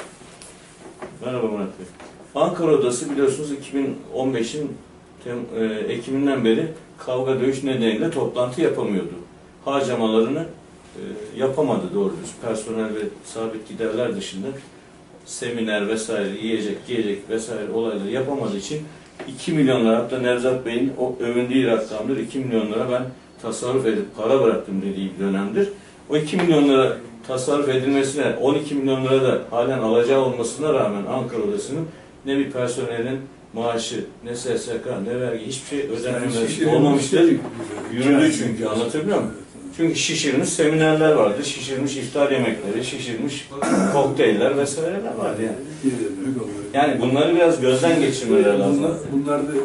Merhaba Murat Bey. Ankara Odası biliyorsunuz 2015'in Ekim'inden beri kavga dövüş nedeniyle toplantı yapamıyordu. Harcamalarını yapamadı doğru düz. Personel ve sabit giderler dışında seminer vesaire, yiyecek, giyecek vesaire olayları yapamadığı için 2 milyon lira, hatta Nevzat Bey'in o övündüğü rakamdır. 2 milyon lira ben tasarruf edip para bıraktım dediği bir dönemdir. O 2 milyon lira tasarruf edilmesine 12 milyon lira da halen alacağı olmasına rağmen Ankara Odası'nın ne bir personelin maaşı, ne SSK, ne vergi, hiçbir şey ödenmemesi olmamıştır. Yürüdü çünkü, anlatabiliyor muyum? Çünkü şişirilmiş seminerler vardı, şişirilmiş iftar yemekleri, şişirilmiş kokteyller vesaireler vardı yani. Yani bunları biraz gözden geçirmeleri lazım. Bunlar da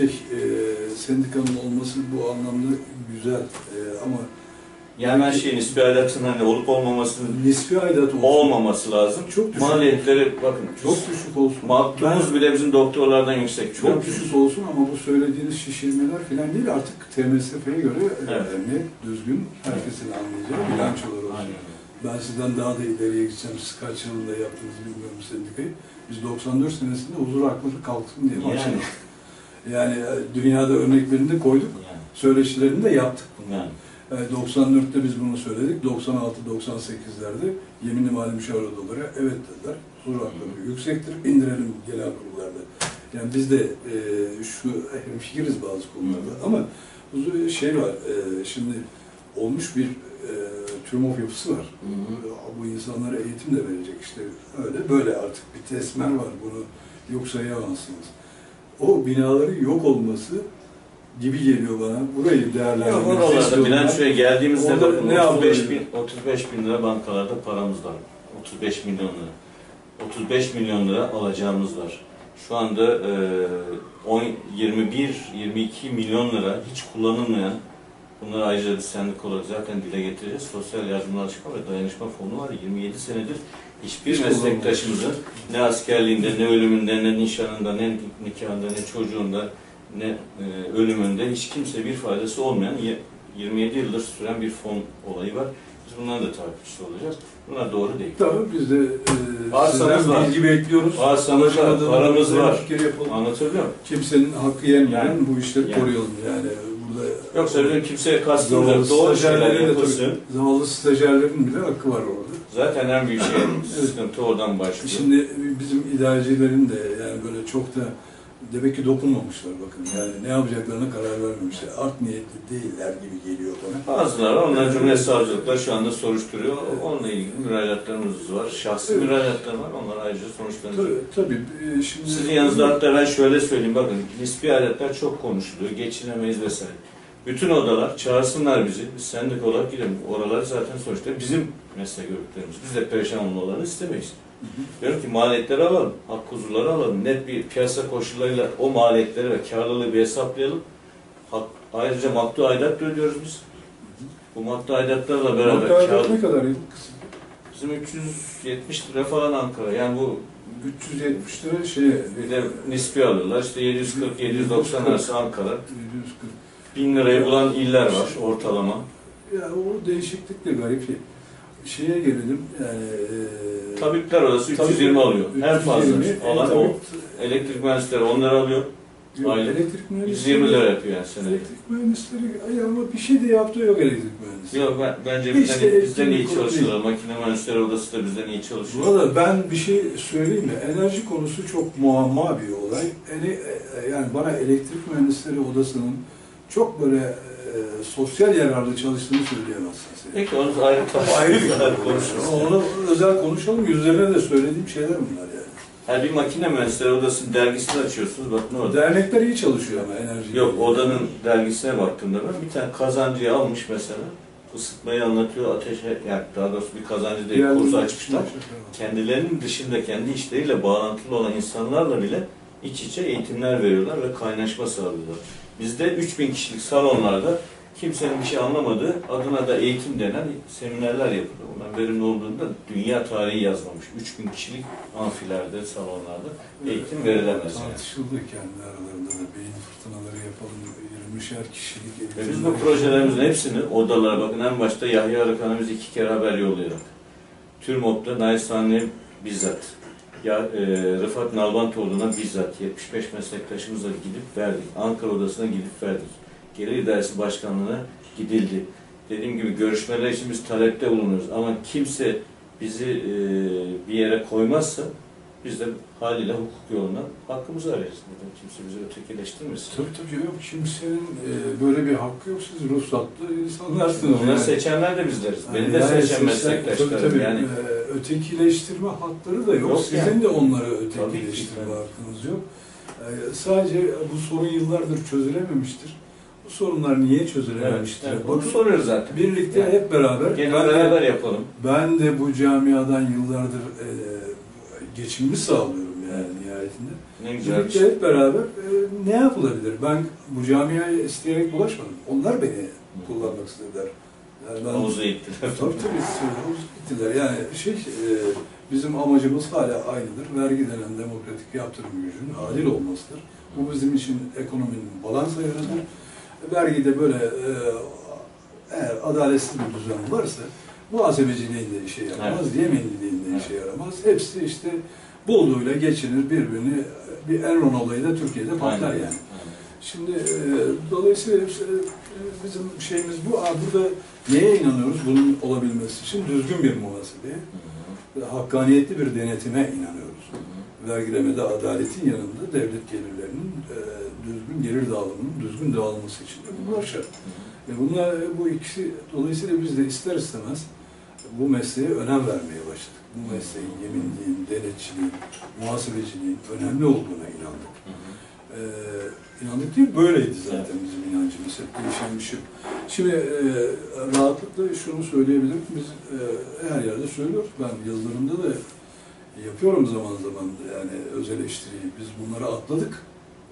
sendikanın olması bu anlamda güzel ama yani ben nispi aidatın hani olup olmamasının nispi aidat olmaması lazım. Çok düşük. Maliyetleri bakın çok düşük olsun. Maktubumuz bile bizim doktorlardan yüksek. Çok düşük olsun ama bu söylediğiniz şişirmeler falan değil, artık TMSF'ye göre net, düzgün, herkesin anlayacağı bilançolar olsun. Aynen. Ben sizden daha da ileriye gideceğim. Siz kaç yılında yaptığınızı bilmiyorum sendikayı. Biz 94 senesinde huzur hakları kalksın diye başladık. Yani dünyada örneklerini de koyduk. Söyleşilerini de yaptık bunu. 94'te biz bunu söyledik. 96-98'lerde yeminli mali müşavir odaları evet dediler. Huzur hakları yüksektir. İndirelim genel kurullarda. Yani biz de şu fikiriz bazı konularda. Ama var. Şimdi olmuş bir TÜRMOP yapısı var. Bu insanlara eğitim de verecek işte. Öyle böyle artık bir TESMER var. Bunu yok sayamazsınız. O binaların yok olması gibi geliyor bana. Burayı değerlendirmek istiyorum. Oralarda bilançoya geldiğimizde bakın 35 bin lira bankalarda paramız var. 35 milyon lira. 35 milyon lira alacağımız var. Şu anda 21-22 milyon lira hiç kullanılmayan, bunları ayrıca bir sendik olarak zaten dile getireceğiz. Sosyal yardımlar çıkan ve dayanışma fonu var. 27 senedir hiçbir meslektaşımızın ne askerliğinde, ne ölümünde, ne nişanında, ne nikahında, ne çocuğunda, ne ölümünde hiç kimse bir faydası olmayan 27 yıldır süren bir fon olayı var. Biz bunların da takipçisi olacağız. Bunlar doğru değil. Tabii biz de sizden bilgi bekliyoruz. Arsamız var, paramız var. Anlatabiliyor muyum? Kimsenin hakkı yenmeden bu işleri koruyalım yani. Burada yoksa bizim kimseye kastımız doğru şeyler yapılsın. Zavallı stajyerlerin bile hakkı var orada. Zaten en büyük sıkıntı oradan başlıyor. Şimdi bizim idarecilerin de yani böyle çok da demek ki dokunmamışlar bakın. Yani ne yapacaklarına karar vermemişler. Art niyetli değiller gibi geliyor bana. Bazıları onlar Cumhuriyet Savcılıklar şu anda soruşturuyor. Onunla ilgili müracaatlarımız var. Şahsi müracaatlar var. Onlar ayrıca sonuçlanacak. Tabii. Şimdi sizin yanınızda hatta ben şöyle söyleyeyim. Bakın nispi aidatlar çok konuşuluyor. Geçinemeyiz vesaire. Bütün odalar çağırsınlar bizi. Biz sendik olarak gidelim. Oraları zaten sonuçta bizim meslek örgütlerimiz. Biz de perişan olmalarını istemeyiz. Diyorum ki maliyetleri alalım, hak huzurları alalım. Net bir piyasa koşullarıyla o maliyetleri ve karlılığı bir hesaplayalım. Ayrıca maktu aidat da ödüyoruz biz. Bu maktu aidatlarla beraber Maktu aidat ne kadar? bizim 370 lira falan Ankara. Yani bu 370 lira bir de nispi alırlar. İşte 740-790 arası Ankara. 740. 1000 lirayı bulan iller var ortalama. Ya o değişiklik de garip. Şeye gelelim. Yani, Tabipler odası 320 alıyor. En fazla alan o. Elektrik mühendisleri onları alıyor. Yok, Aylık. elektrik mühendisleri 120 lira yapıyor yani senede. Elektrik mühendisleri ama bir şey de yaptığı yok elektrik mühendisleri. Yok bence İşte bizden iyi çalışıyorlar. Makine mühendisleri odası da bizden iyi çalışıyor. Valla ben bir şey söyleyeyim mi? Enerji konusu çok muamma bir olay. Yani bana elektrik mühendisleri odasının çok böyle sosyal yararlı çalıştığını söyleyemezsiniz. Peki onu ayrı konuşalım. Onu özel konuşalım. Yüzlerine de söylediğim şeyler bunlar yani. Her bir makine mühendisleri odasının dergisini açıyorsunuz. Bak ne oldu? Dernekler iyi çalışıyor ama enerji. Yok odanın dergisine baktığımda ben bir tane kazancıyı almış mesela. Isıtmayı anlatıyor, ateşe, yani daha doğrusu bir kazancı değil, kursu açmışlar. Kendilerinin dışında kendi işleriyle bağlantılı olan insanlarla bile iç içe eğitimler veriyorlar ve kaynaşma sağlıyorlar. Bizde 3000 kişilik salonlarda kimsenin bir şey anlamadığı, adına da eğitim denen seminerler yapılıyor. Bundan verimli olduğunda dünya tarihi yazmamış. 3000 kişilik amfilerde, salonlarda eğitim verilemez. Tartışıldı kendi aralarında da beyin fırtınaları yapalım, 20'şer kişilik eğitim. Biz bu projelerimizin hepsini odalara bakın, en başta Yahya Arıkan'a biz 2 kere haber yollayarak. TÜRMOB'da Nail Saniye bizzat. Rıfat Nalbantoğlu'na bizzat 75 meslektaşımızla gidip verdik. Ankara Odası'na gidip verdik. Gelir İdaresi Başkanlığı'na gidildi. Dediğim gibi görüşmeler için biz talepte bulunuyoruz. Ama kimse bizi bir yere koymazsa biz de haliyle hukuk yolundan hakkımızı arayacağız. Kimse bizi ötekileştirmesin. Tabii yok. Kimsenin böyle bir hakkı yok. Siz ruhsatlı insanlarsınız. Bunları yani seçenler de bizleriz. Beni de seçen meslektaşlarım. Tabii. Yani ötekileştirme hakları da yok. Sizin yani. De onları ötekileştirme hakkınız yok. Sadece bu sorun yıllardır çözülememiştir. Bu sorunlar niye çözülememiştir? Evet, bunu soruyoruz zaten. Birlikte yani, hep beraber. Beraber yapalım. Ben de bu camiadan yıllardır geçimimi sağlıyorum yani nihayetinde. Ne güzel. Birlikte hep beraber ne yapılabilir? Ben bu camiaya isteyerek bulaşmadım. Onlar beni kullanmak istediler. Yani havuza gittiler. Tabii havuza gittiler. Yani bizim amacımız hala aynıdır. Vergi denen demokratik yaptırım gücünün adil olmasıdır. Bu bizim için ekonominin balans ayarıdır. Vergide böyle eğer adaletsiz bir düzen varsa muhasebeciliğin de işe yaramaz, evet. Yemenliliğin de işe yaramaz. Hepsi işte bulduğuyla geçinir birbirini. Bir Enron olayı da Türkiye'de patlar yani. Şimdi dolayısıyla bizim şeyimiz bu. Burada neye inanıyoruz bunun olabilmesi için? Düzgün bir muhasebeye, hakkaniyetli bir denetime inanıyoruz. Vergilemede adaletin yanında devlet gelirlerinin düzgün gelir dağılımının düzgün dağılması için de bunlar şart. Bunlar, bu ikisi dolayısıyla biz de ister istemez bu mesleğe önem vermeye başladık. Bu mesleğin yeminliğin, denetçiliğin, muhasebeciliğin önemli olduğuna inandık. İnandık değil, böyleydi zaten bizim inancımız. Hep değişen bir şey. Şimdi rahatlıkla şunu söyleyebilirim. Biz her yerde söylüyoruz. Ben yazılarımda da yapıyorum zaman zaman yani öz eleştiriyi. Biz bunları atladık.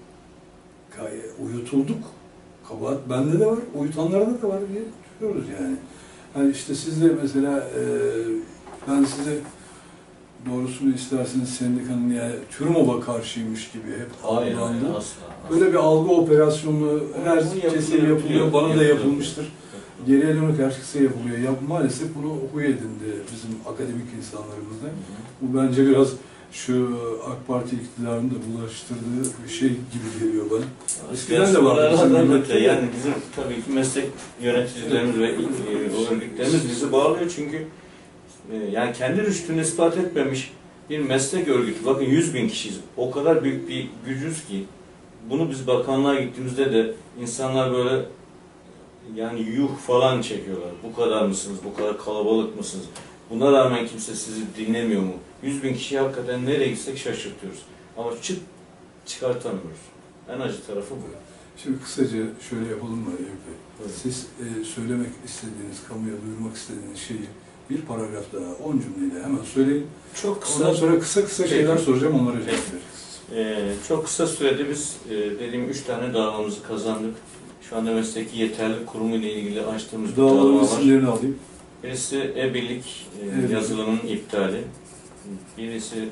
Uyutulduk. Kabahat bende de var, uyutanlarda da var diye düşünüyoruz yani. Yani işte siz de mesela ben size doğrusunu isterseniz sendikanın yani TÜRMOB'a karşıymış gibi hep algılandı. Böyle bir algı operasyonu her kesim yapılıyor, bana da yapılmıştır. Geriye dönük herkese yapılıyor. Maalesef bunu huy edindi bizim akademik insanlarımızda. Bu bence biraz şu AK Parti iktidarının da bulaştırdığı bir şey gibi geliyor bana. Eskiden de var. Yani bizim tabii ki meslek yöneticilerimiz ve örgütlerimiz bizi bağlıyor çünkü yani kendi rüştünü ispat etmemiş bir meslek örgütü. Bakın 100.000 kişiyiz. O kadar büyük bir gücüz ki bunu biz bakanlığa gittiğimizde de insanlar böyle yani yuh falan çekiyorlar. Bu kadar mısınız? Bu kadar kalabalık mısınız? Buna rağmen kimse sizi dinlemiyor mu? 100.000 kişiyi hakikaten nereye gitsek şaşırtıyoruz. Ama çıkartamıyoruz. En acı tarafı bu. Şimdi kısaca şöyle yapalım mı Eyüp Bey? Evet. Siz söylemek istediğiniz, kamuya duyurmak istediğiniz şeyi bir paragraf daha, 10 cümleyle hemen söyleyin. Çok kısa. Ondan sonra kısa şeyler soracağım, onlara cevap vereceksiniz. Çok kısa sürede biz dediğim 3 tane davamızı kazandık. Şu anda mesleki yeterli kurumu ile ilgili açtığımız bir dava Davaların var. isimlerini alayım. Birisi e-birlik yazılımının iptali. Birisi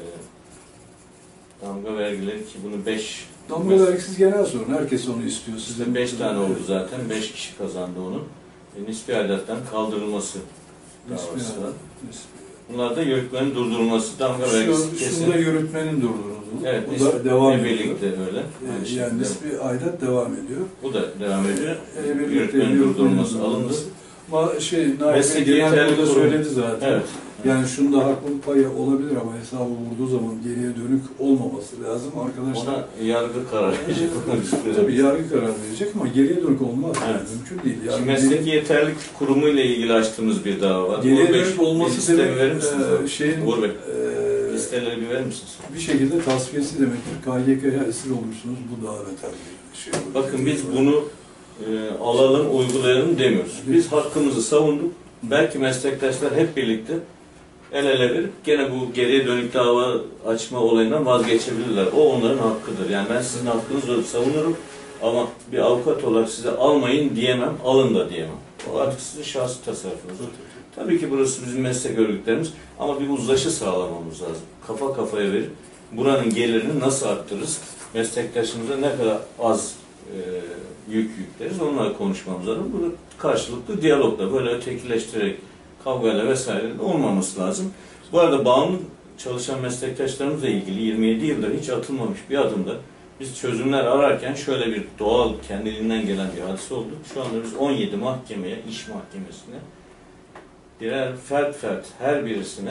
damga vergileri ki bunu 5 Damga vergisiz genel sorun. Herkes onu istiyor. işte 5 tane oldu zaten. 5 kişi kazandı onu. Nispi aidattan kaldırılması davası var. Bunlar da yürütmenin durdurulması, damga vergisi kesin. Şunda yürütmenin durdurulduğu. Evet, bu da devam ediyor. birlikte öyle. Yani nispi aidat devam ediyor. Bu da devam ediyor. Yürütmenin durdurulması alındı. Ama Naip Genel burada söyledi zaten. Evet. Yani şunda haklılık payı olabilir ama hesabı vurduğu zaman geriye dönük olmaması lazım arkadaşlar. Ona yargı karar verecek. Tabii yargı karar verecek ama geriye dönük olmaz. Evet. Yani mümkün değil. Yani mesleki yeterlilik kurumu ile ilgili açtığımız bir dava var. Geriye dönük olması demek verir misiniz? Şeyin Uğur Bey, listeleri bir verir misiniz? bir şekilde tasfiyesi demektir. KYK'ya esir olmuşsunuz, bu daha beter bir şey. Bakın biz bunu alalım, uygulayalım demiyoruz. Biz hakkımızı savunduk. Belki meslektaşlar hep birlikte el ele verip gene bu geriye dönük dava açma olayından vazgeçebilirler. O onların hakkıdır. Yani ben sizin hakkınızı savunurum ama bir avukat olarak size almayın diyemem, alın da diyemem. O artık sizin şahsi tasarrufunuz. Tabii ki burası bizim meslek örgütlerimiz ama bir uzlaşı sağlamamız lazım. Kafa kafaya verip buranın gelirini nasıl arttırırız? Meslektaşımıza ne kadar az yük yükleriz, onlarla konuşmamız lazım. Bunu karşılıklı diyalogla, böyle ötekileştirerek, kavgayla vesaire olmaması lazım. Bu arada bağımlı çalışan meslektaşlarımızla ilgili 27 yıldır hiç atılmamış bir adımda biz çözümler ararken şöyle bir doğal, kendiliğinden gelen bir hadise oldu. Şu anda biz 17 mahkemeye, iş mahkemesine, birer fert her birisine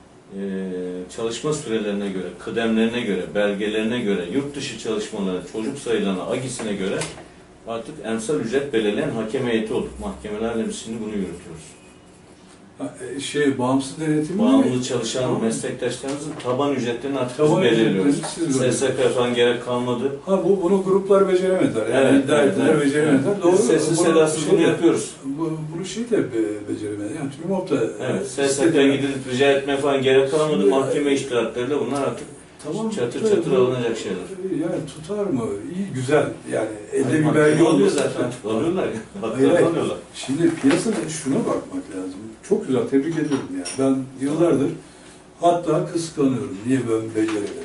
çalışma sürelerine göre, kıdemlerine göre, belgelerine göre, yurt dışı çalışmalarına, çocuk sayılarına, agisine göre artık emsal ücret belirleyen hakem heyeti olduk. Mahkemelerle biz şimdi bunu yürütüyoruz. Bağımsız denetim Bağımlı çalışan meslektaşlarımızın taban ücretlerini artık biz belirliyoruz. SSK falan gerek kalmadı. Bunu gruplar beceremediler. Yani evet, iddia ettiler, beceremediler. Doğru. Sessiz sedasız bunu yapıyoruz. Bunu de beceremedi. Yani TÜRMOP da... Evet, SSK'ya gidilip rica etmeye falan gerek kalmadı. Mahkeme iştihatlarıyla bunlar artık çatır alınacak şeyler. Yani tutar mı? İyi, güzel. Yani elde bir belge oluyor zaten. Alıyorlar ya. Alıyorlar. Şimdi piyasada şuna bakmak lazım. Çok güzel, tebrik ediyorum yani. Ben yıllardır hatta kıskanıyorum. Niye ben beceremedim?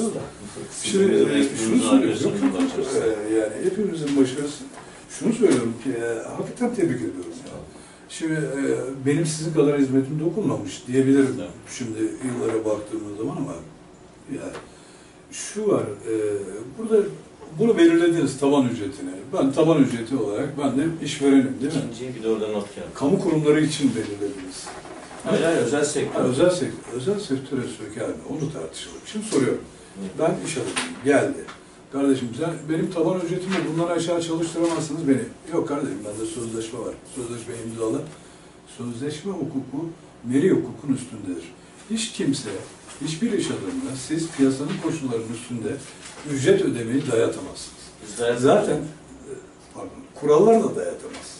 Şimdi şunu söylüyorum. Yani hepimizin başarısı. Şunu söylüyorum ki hakikaten tebrik ediyorum. Yani. Şimdi benim sizin kadar hizmetim dokunmamış diyebilirim. Şimdi yıllara baktığımız zaman ama yani şu var, burada bunu belirlediniz taban ücretini. Ben taban ücreti olarak ben de işverenim değil mi? İkinciyi bir de orada not geldi. Kamu kurumları için belirlediniz. Hayır, özel sektör. Özel sektöre söker mi? Onu tartışalım. Şimdi soruyorum. Ben iş adamıyım. Geldi. Kardeşim sen benim taban ücretimi bundan aşağı çalıştıramazsınız beni. Yok kardeşim bende sözleşme var. Sözleşme imzalı. Sözleşme hukuku meri hukukun üstündedir. Hiç kimse, hiçbir iş adamına siz piyasanın koşullarının üstünde ücret ödemeyi dayatamazsınız. Zaten kurallar da dayatamaz.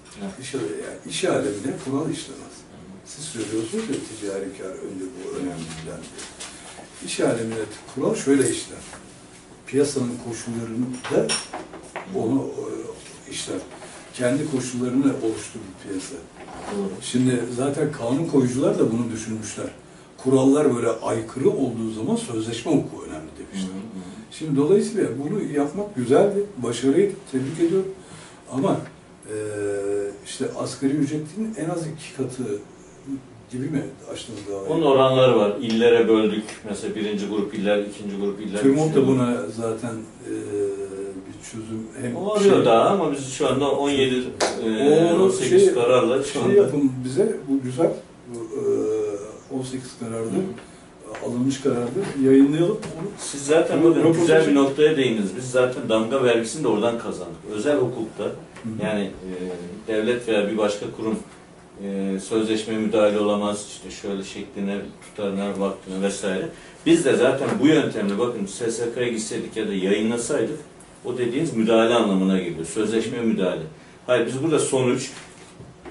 İş aleminde kural işlemez. Siz söylüyorsunuz ya ticari kar önce bu önemli bilen diye. İş aleminde kural şöyle işler. Piyasanın koşullarında onu işler. Kendi koşullarını oluşturur piyasa. Şimdi zaten kanun koyucular da bunu düşünmüşler. Kurallar böyle aykırı olduğu zaman sözleşme hukuku önemli demişler. Şimdi dolayısıyla bunu yapmak güzeldi, başarıydı, tebrik ediyorum. Ama işte asgari ücretin en az 2 katı gibi mi açtınız davayı? Onun oranları var. İllere böldük. Mesela birinci grup iller, ikinci grup iller. TÜRMOP da buna zaten bir çözüm hem o arıyor daha ama biz şu anda 17 18 kararla şu anda yapın bize bu güzel 18 kararda alınmış kararda yayınlayalım. Siz zaten bakın güzel bir noktaya değindiniz. Biz zaten damga vergisini de oradan kazandık. Özel hukukta yani devlet veya bir başka kurum sözleşmeye müdahale olamaz, işte şöyle şekline, tutarına, vaktine vesaire. Biz de zaten bu yöntemle bakın SSK'ya gitseydik ya da yayınlasaydık o dediğiniz müdahale anlamına geliyor. Sözleşmeye müdahale. Hayır biz burada sonuç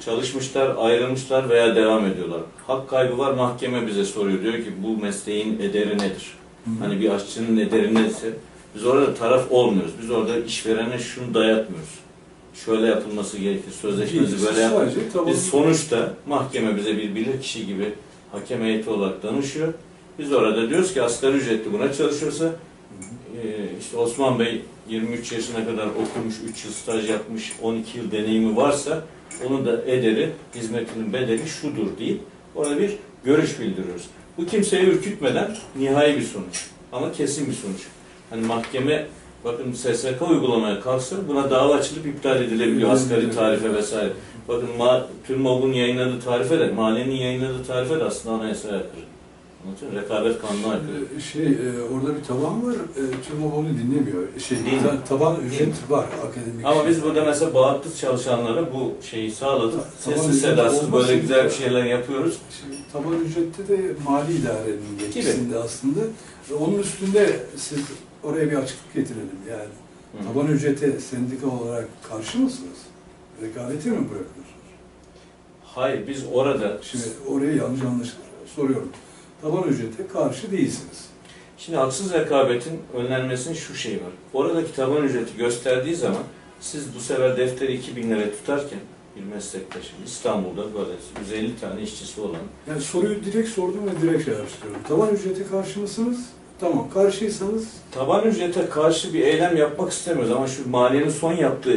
Çalışmışlar, ayrılmışlar veya devam ediyorlar. Hak kaybı var, mahkeme bize soruyor. Diyor ki bu mesleğin ederi nedir? Hani bir aşçının ederi neyse biz orada taraf olmuyoruz. Biz orada işverene şunu dayatmıyoruz. Şöyle yapılması gerekir, sözleşmesi böyle yapıyoruz. Biz sonuçta mahkeme bize bir bilirkişi gibi hakem heyeti olarak danışıyor. Biz orada diyoruz ki asgari ücretli buna çalışıyorsa işte Osman Bey 23 yaşına kadar okumuş, 3 yıl staj yapmış, 12 yıl deneyimi varsa onun da ederi, hizmetinin bedeli şudur deyip orada bir görüş bildiriyoruz. Bu kimseyi ürkütmeden nihai bir sonuç. Ama kesin bir sonuç. Hani mahkeme bakın SSK uygulamaya kalksa buna dava açılıp iptal edilebiliyor. Asgari tarife vesaire. Bakın TÜRMOB'un yayınladığı tarife de, maliyenin yayınladığı tarife de aslında anayasaya aykırı. Anlatıyor, rekabet kanuna aykırı. Orada bir taban var, TÜRMOB onu dinlemiyor. Taban ücret var akademik. Ama biz burada mesela bağımsız çalışanlara bu şeyi sağladık. Sessiz sedasız böyle güzel bir şeyler yapıyoruz. Şimdi, taban ücrette de mali idarenin yetkisinde aslında. Onun üstünde siz oraya bir açıklık getirelim yani. Taban ücrete sendika olarak karşı mısınız? Rekabeti mi bırakıyorsunuz? Hayır, biz orada... Şimdi oraya yanlış anlaşılır. Soruyorum. Taban ücrete karşı değilsiniz. Şimdi haksız rekabetin önlenmesinin şu şey var. Oradaki taban ücreti gösterdiği zaman siz bu sefer defteri 2000 lira tutarken bir meslektaşım İstanbul'da böyle 150 tane işçisi olan... Yani soruyu direkt sordum ve direkt şey istiyorum. Taban ücrete karşı mısınız? Tamam, karşıysanız... Taban ücrete karşı bir eylem yapmak istemiyoruz ama şu maliyenin son yaptığı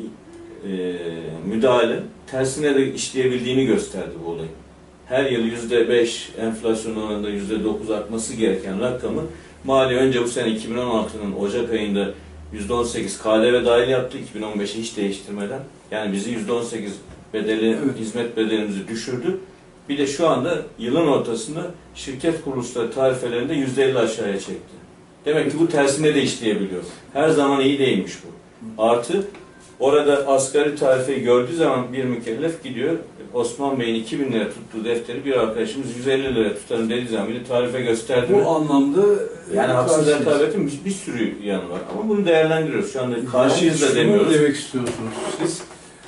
müdahale tersine de işleyebildiğini gösterdi bu olayın. Her yıl %5 enflasyon oranında %9 artması gereken rakamı maliye önce bu sene 2016'nın Ocak ayında %18 KDV dahil yaptı 2015'i hiç değiştirmeden. Yani bizi %18 bedeli, hizmet bedelimizi düşürdü. Bir de şu anda yılın ortasında şirket kuruluşları tarifelerinde %50 aşağıya çekti. Demek ki bu tersine de işleyebiliyor. Her zaman iyi değilmiş bu. Artı orada asgari tarifeyi gördüğü zaman bir mükellef gidiyor. Osman Bey'in 2000 lira tuttuğu defteri bir arkadaşımız 150 lira tutarım dediği zaman bir tarife gösterdi. Bu anlamda yani haksız rekabetin bir sürü yanı var. Ama bunu değerlendiriyoruz. Şu anda karşıyız da demiyoruz. Demek istiyorsunuz siz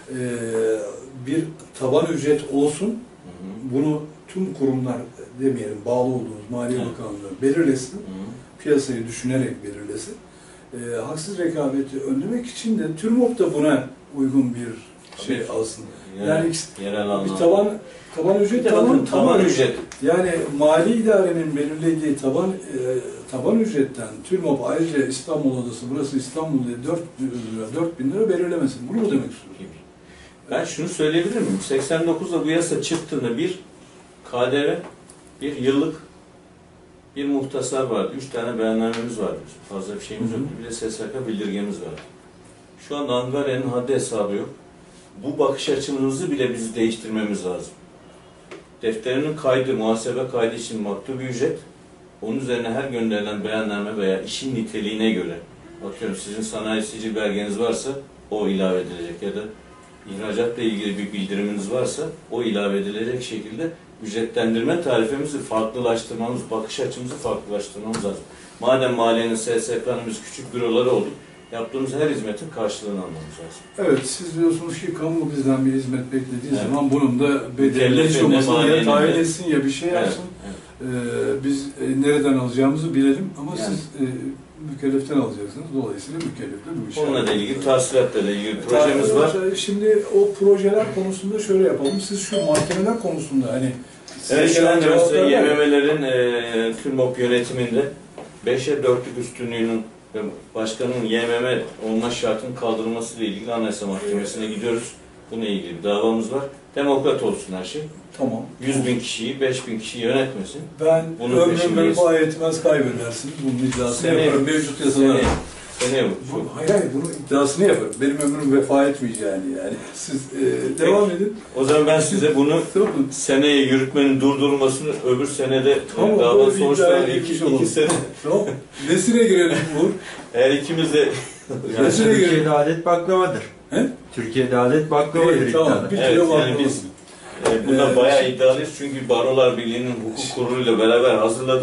bir taban ücret olsun. Bunu tüm kurumlar demeyelim, bağlı olduğunuz Maliye Bakanlığı belirlesin. Piyasayı düşünerek belirlesin. Haksız rekabeti önlemek için de TÜRMOB da buna uygun bir şey alsın. Yani bir taban ücret taban ücret. Yani mali idarenin belirlediği taban ücretten TÜRMOB ayrıca İstanbul Odası, burası İstanbul'da 4.000 lira belirlemesin. Bunu mu demek istiyorsunuz? Ben şunu söyleyebilir miyim? 89'da bu yasa çıktığında bir KDV, bir yıllık bir muhtasar vardı. 3 tane beyannamemiz vardı. Fazla bir şeyimiz yoktu. Bir de SSK bildirgemiz vardı. Şu anda Angarya'nın haddi hesabı yok. Bu bakış açımızı bile biz değiştirmemiz lazım. Defterinin kaydı, muhasebe kaydı için maktubi ücret, onun üzerine her gönderilen beyanname veya işin niteliğine göre, atıyorum sizin sanayi sicil belgeniz varsa o ilave edilecek ya da ihracatla ilgili bir bildiriminiz varsa o ilave edilecek şekilde ücretlendirme tarifemizi farklılaştırmamız, bakış açımızı farklılaştırmamız lazım. Madem maliyenin, SSK'nın biz küçük büroları olduk, yaptığımız her hizmetin karşılığını almamız lazım. Evet, siz diyorsunuz ki kamu bizden bir hizmet beklediği zaman bunun da bedelini hiç olmasa ya tayin etsin ya bir şey yapsın. Biz nereden alacağımızı bilelim ama siz mükelleften alacaksınız. Dolayısıyla mükellefle bu işi. Onunla ilgili tahsilatla ilgili projemiz var. Şimdi o projeler konusunda şöyle yapalım. Siz şu mahkemeler konusunda hani... Evet, şu anda mesela YMM'lerin TÜRMOB yönetiminde 5'e 4'lük üstünlüğünün ve başkanın YMM olma şartının kaldırılması ile ilgili Anayasa Mahkemesi'ne gidiyoruz. Bununla ilgili bir davamız var. Demokrat olsun her şey. Tamam. 100.000 kişiyi, 5.000 kişiyi yönetmesin. Ben ömrüm vefa etmez kaybedersiniz. Bunun iddiasını yaparım. Mevcut yasalar. Seneye hayır, bunun iddiasını yaparım. Benim ömrüm vefa etmeyeceğini yani. Siz devam edin. O zaman ben size bunu seneye yürütmenin durdurulmasını öbür senede dava sonuçları iki sene. Tamam. Nesine girelim Uğur? Eğer ikimiz de... Türkiye'de adet baklavadır. He? Türkiye'de adet baklavadır. Tamam. Evet, yani biz bunda bayağı iddialıyız çünkü Barolar Birliği'nin hukuk kuruluyla beraber hazırladık.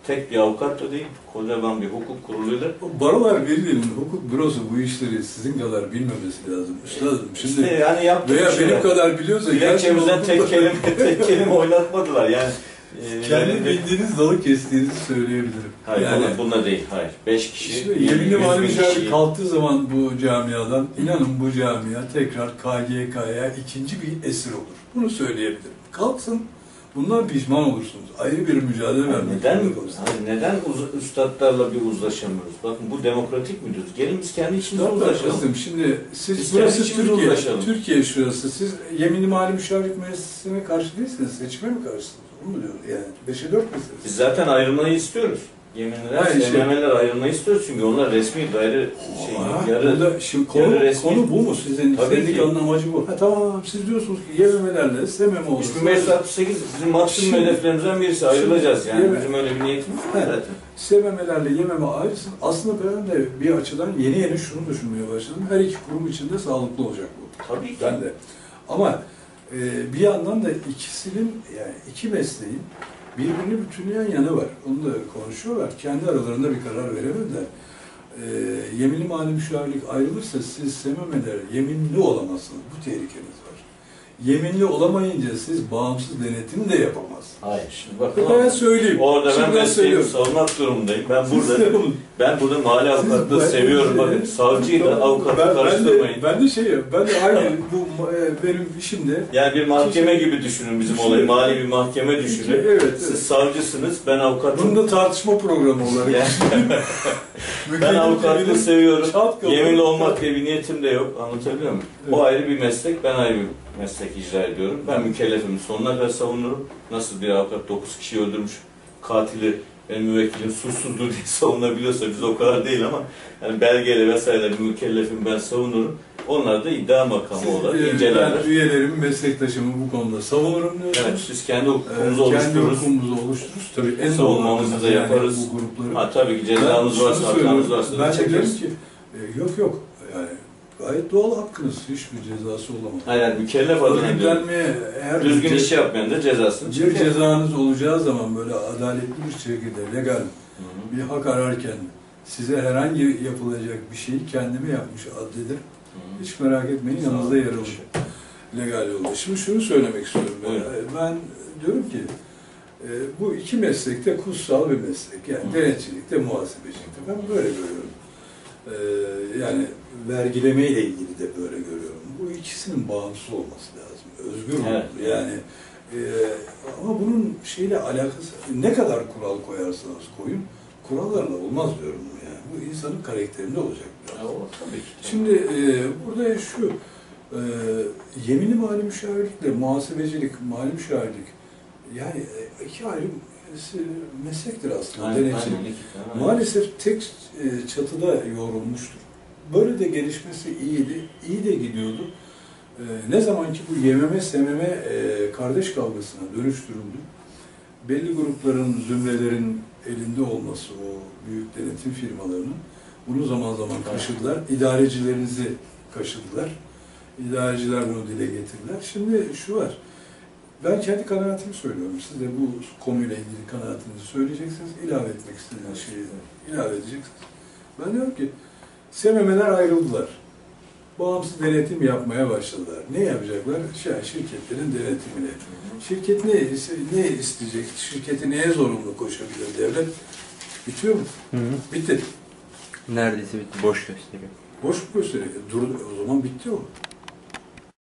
tek bir avukat da değil, kocaman bir hukuk kuruluyla. Barolar Birliği'nin hukuk bürosu bu işleri sizin kadar bilmemesi lazım. Üstadım şimdi İşte yani yaptığı veya şeyler. benim kadar biliyorsa Dilekçemizden tek kelime oynatmadılar yani. Kendi bildiğiniz dalı kestiğinizi söyleyebilirim. Hayır, yani, bununla değil, hayır. 5 kişi, işte, yeminli mali 100 bin müşavir kişiyi... kalktığı zaman bu camiadan, inanın bu camia tekrar KGK'ya ikinci bir esir olur. Bunu söyleyebilirim. Kalksın, bundan pişman olursunuz. Ayrı bir mücadele vermek zorunda kalırsınız. Neden üstadlarla bir uzlaşamıyoruz? Bakın bu demokratik midir? Gelin biz kendi içimizde uzlaşalım. Şimdi siz Biz burası kendi içimizde uzlaşalım. Türkiye şurası. Siz yeminli mali müşavirlik müessesesine karşı değilsiniz. Seçime mi karşısınız? Onu mu diyorum? Yani 5'e 4 meselesi. Biz zaten ayrılmayı istiyoruz. Yeminler, SMM'ler ayrılmayı istiyoruz çünkü onlar resmi daire burada şimdi konu bu mu? Sizin sendikanın amacı bu. Tamam, siz diyorsunuz ki YMM'lerle SMM olursa... 3568 bizim maksimum hedeflerimizden birisi, ayrılacağız yani. Bizim öyle bir niyetimiz var zaten. SMM'lerle YMM ayrılsın. Aslında ben de bir açıdan yeni şunu düşünmeye başladım. Her iki kurum içinde sağlıklı olacak bu. Tabii ki. Ben de. Ama bir yandan da ikisinin, yani iki mesleğin birbirini bütünleyen yanı var. Onu da konuşuyorlar. Kendi aralarında bir karar veremediler. Yeminli mali müşavirlik ayrılırsa siz SMM'ler yeminli olamazsınız. Bu tehlikeniz var. Yeminli olamayınca siz bağımsız denetim de yapamazsınız. Hayır, şimdi bakın. Ben söyleyeyim. Orada ben mesleğimi savunmak durumundayım. Ben burada mali avukatlığı seviyorum. Bakın savcıyla avukatı karıştırmayın. Ben de aynı bu benim işimde. Yani bir mahkeme gibi düşünün bizim olayı. Mali bir mahkeme düşünün. Evet. Siz savcısınız, ben avukatım. Bunu da tartışma programı olarak. Ben avukatlığı seviyorum. Yeminli olmak diye bir niyetim de yok. Anlatabiliyor muyum? Evet. O ayrı bir meslek, ben ayrı bir meslek icra ediyorum. Ben mükellefimi sonuna kadar savunurum. Nasıl bir avukat 9 kişiyi öldürmüş, katili benim müvekkilim suçsuzdur diye savunabiliyorsa, biz o kadar değil ama yani belgeyle vesaire mükellefim ben savunurum. Onlar da iddia makamı olarak incelerler. Ben üyelerimi, meslektaşımı bu konuda savunurum diyorsunuz. Evet, biz kendi hukukumuzu oluştururuz. Kendi hukukumuzu oluştururuz. Tabii en savunmamızı da yaparız. Bu grupları. Ha, tabii ki cezamız varsa, hatamız varsa ben de derim ki, yok. Yani gayet doğal hakkınız. Hiçbir cezası olamaz. Aynen, mükellef adına diyorum. Düzgün iş yapmayan da cezasını çeker. Bir cezanız olacağı zaman böyle adaletli bir şekilde legal bir hak ararken size herhangi yapılacak bir şeyi kendime yapmış addederim. Hiç merak etmeyin, yanınızda yer alır. Legal yolda. Şimdi şunu söylemek istiyorum. Ben diyorum ki bu iki meslek de kutsal bir meslek. Yani denetçilik de muhasebecilik de. Ben böyle görüyorum. Yani vergileme ile ilgili de böyle görüyorum. Bu ikisinin bağımsız olması lazım. Özgür olmalı. Evet. Yani ama bunun şeyle alakası, ne kadar kural koyarsanız koyun, kurallarla olmaz diyorum. Yani bu insanın karakterinde olacak. O, tabii ki. Şimdi burada şu yeminli mali müşavirlikle muhasebecilik, mali müşavirlik yani iki ayrı meslektir aslında. Denetçilik. Maalesef tek çatıda yoğrulmuştur. Böyle de gelişmesi iyiydi, iyi de gidiyordu. Ne zaman ki bu YMM, SMM kardeş kavgasına dönüştürüldü, belli grupların, zümrelerin elinde olması o büyük denetim firmalarının, bunu zaman zaman kaşıdılar. İdarecilerinizi kaşıdılar. İdareciler bunu dile getirdiler. Şimdi şu var. Ben kendi kanaatimi söylüyorum. Siz de bu konuyla ilgili kanaatinizi söyleyeceksiniz. İlave etmek istediğiniz şeyi ilave edeceksiniz. Ben diyorum ki SMM'ler ayrıldılar. Bağımsız denetim yapmaya başladılar. Ne yapacaklar? Şirketlerin denetimine. Şirket ne isteyecek? Şirketi neye zorunlu koşabilir devlet? Bitiyor mu? Bitti. Neredeyse bitti. Boş gösteriyor. Boş mu gösteriyor? O zaman bitti o.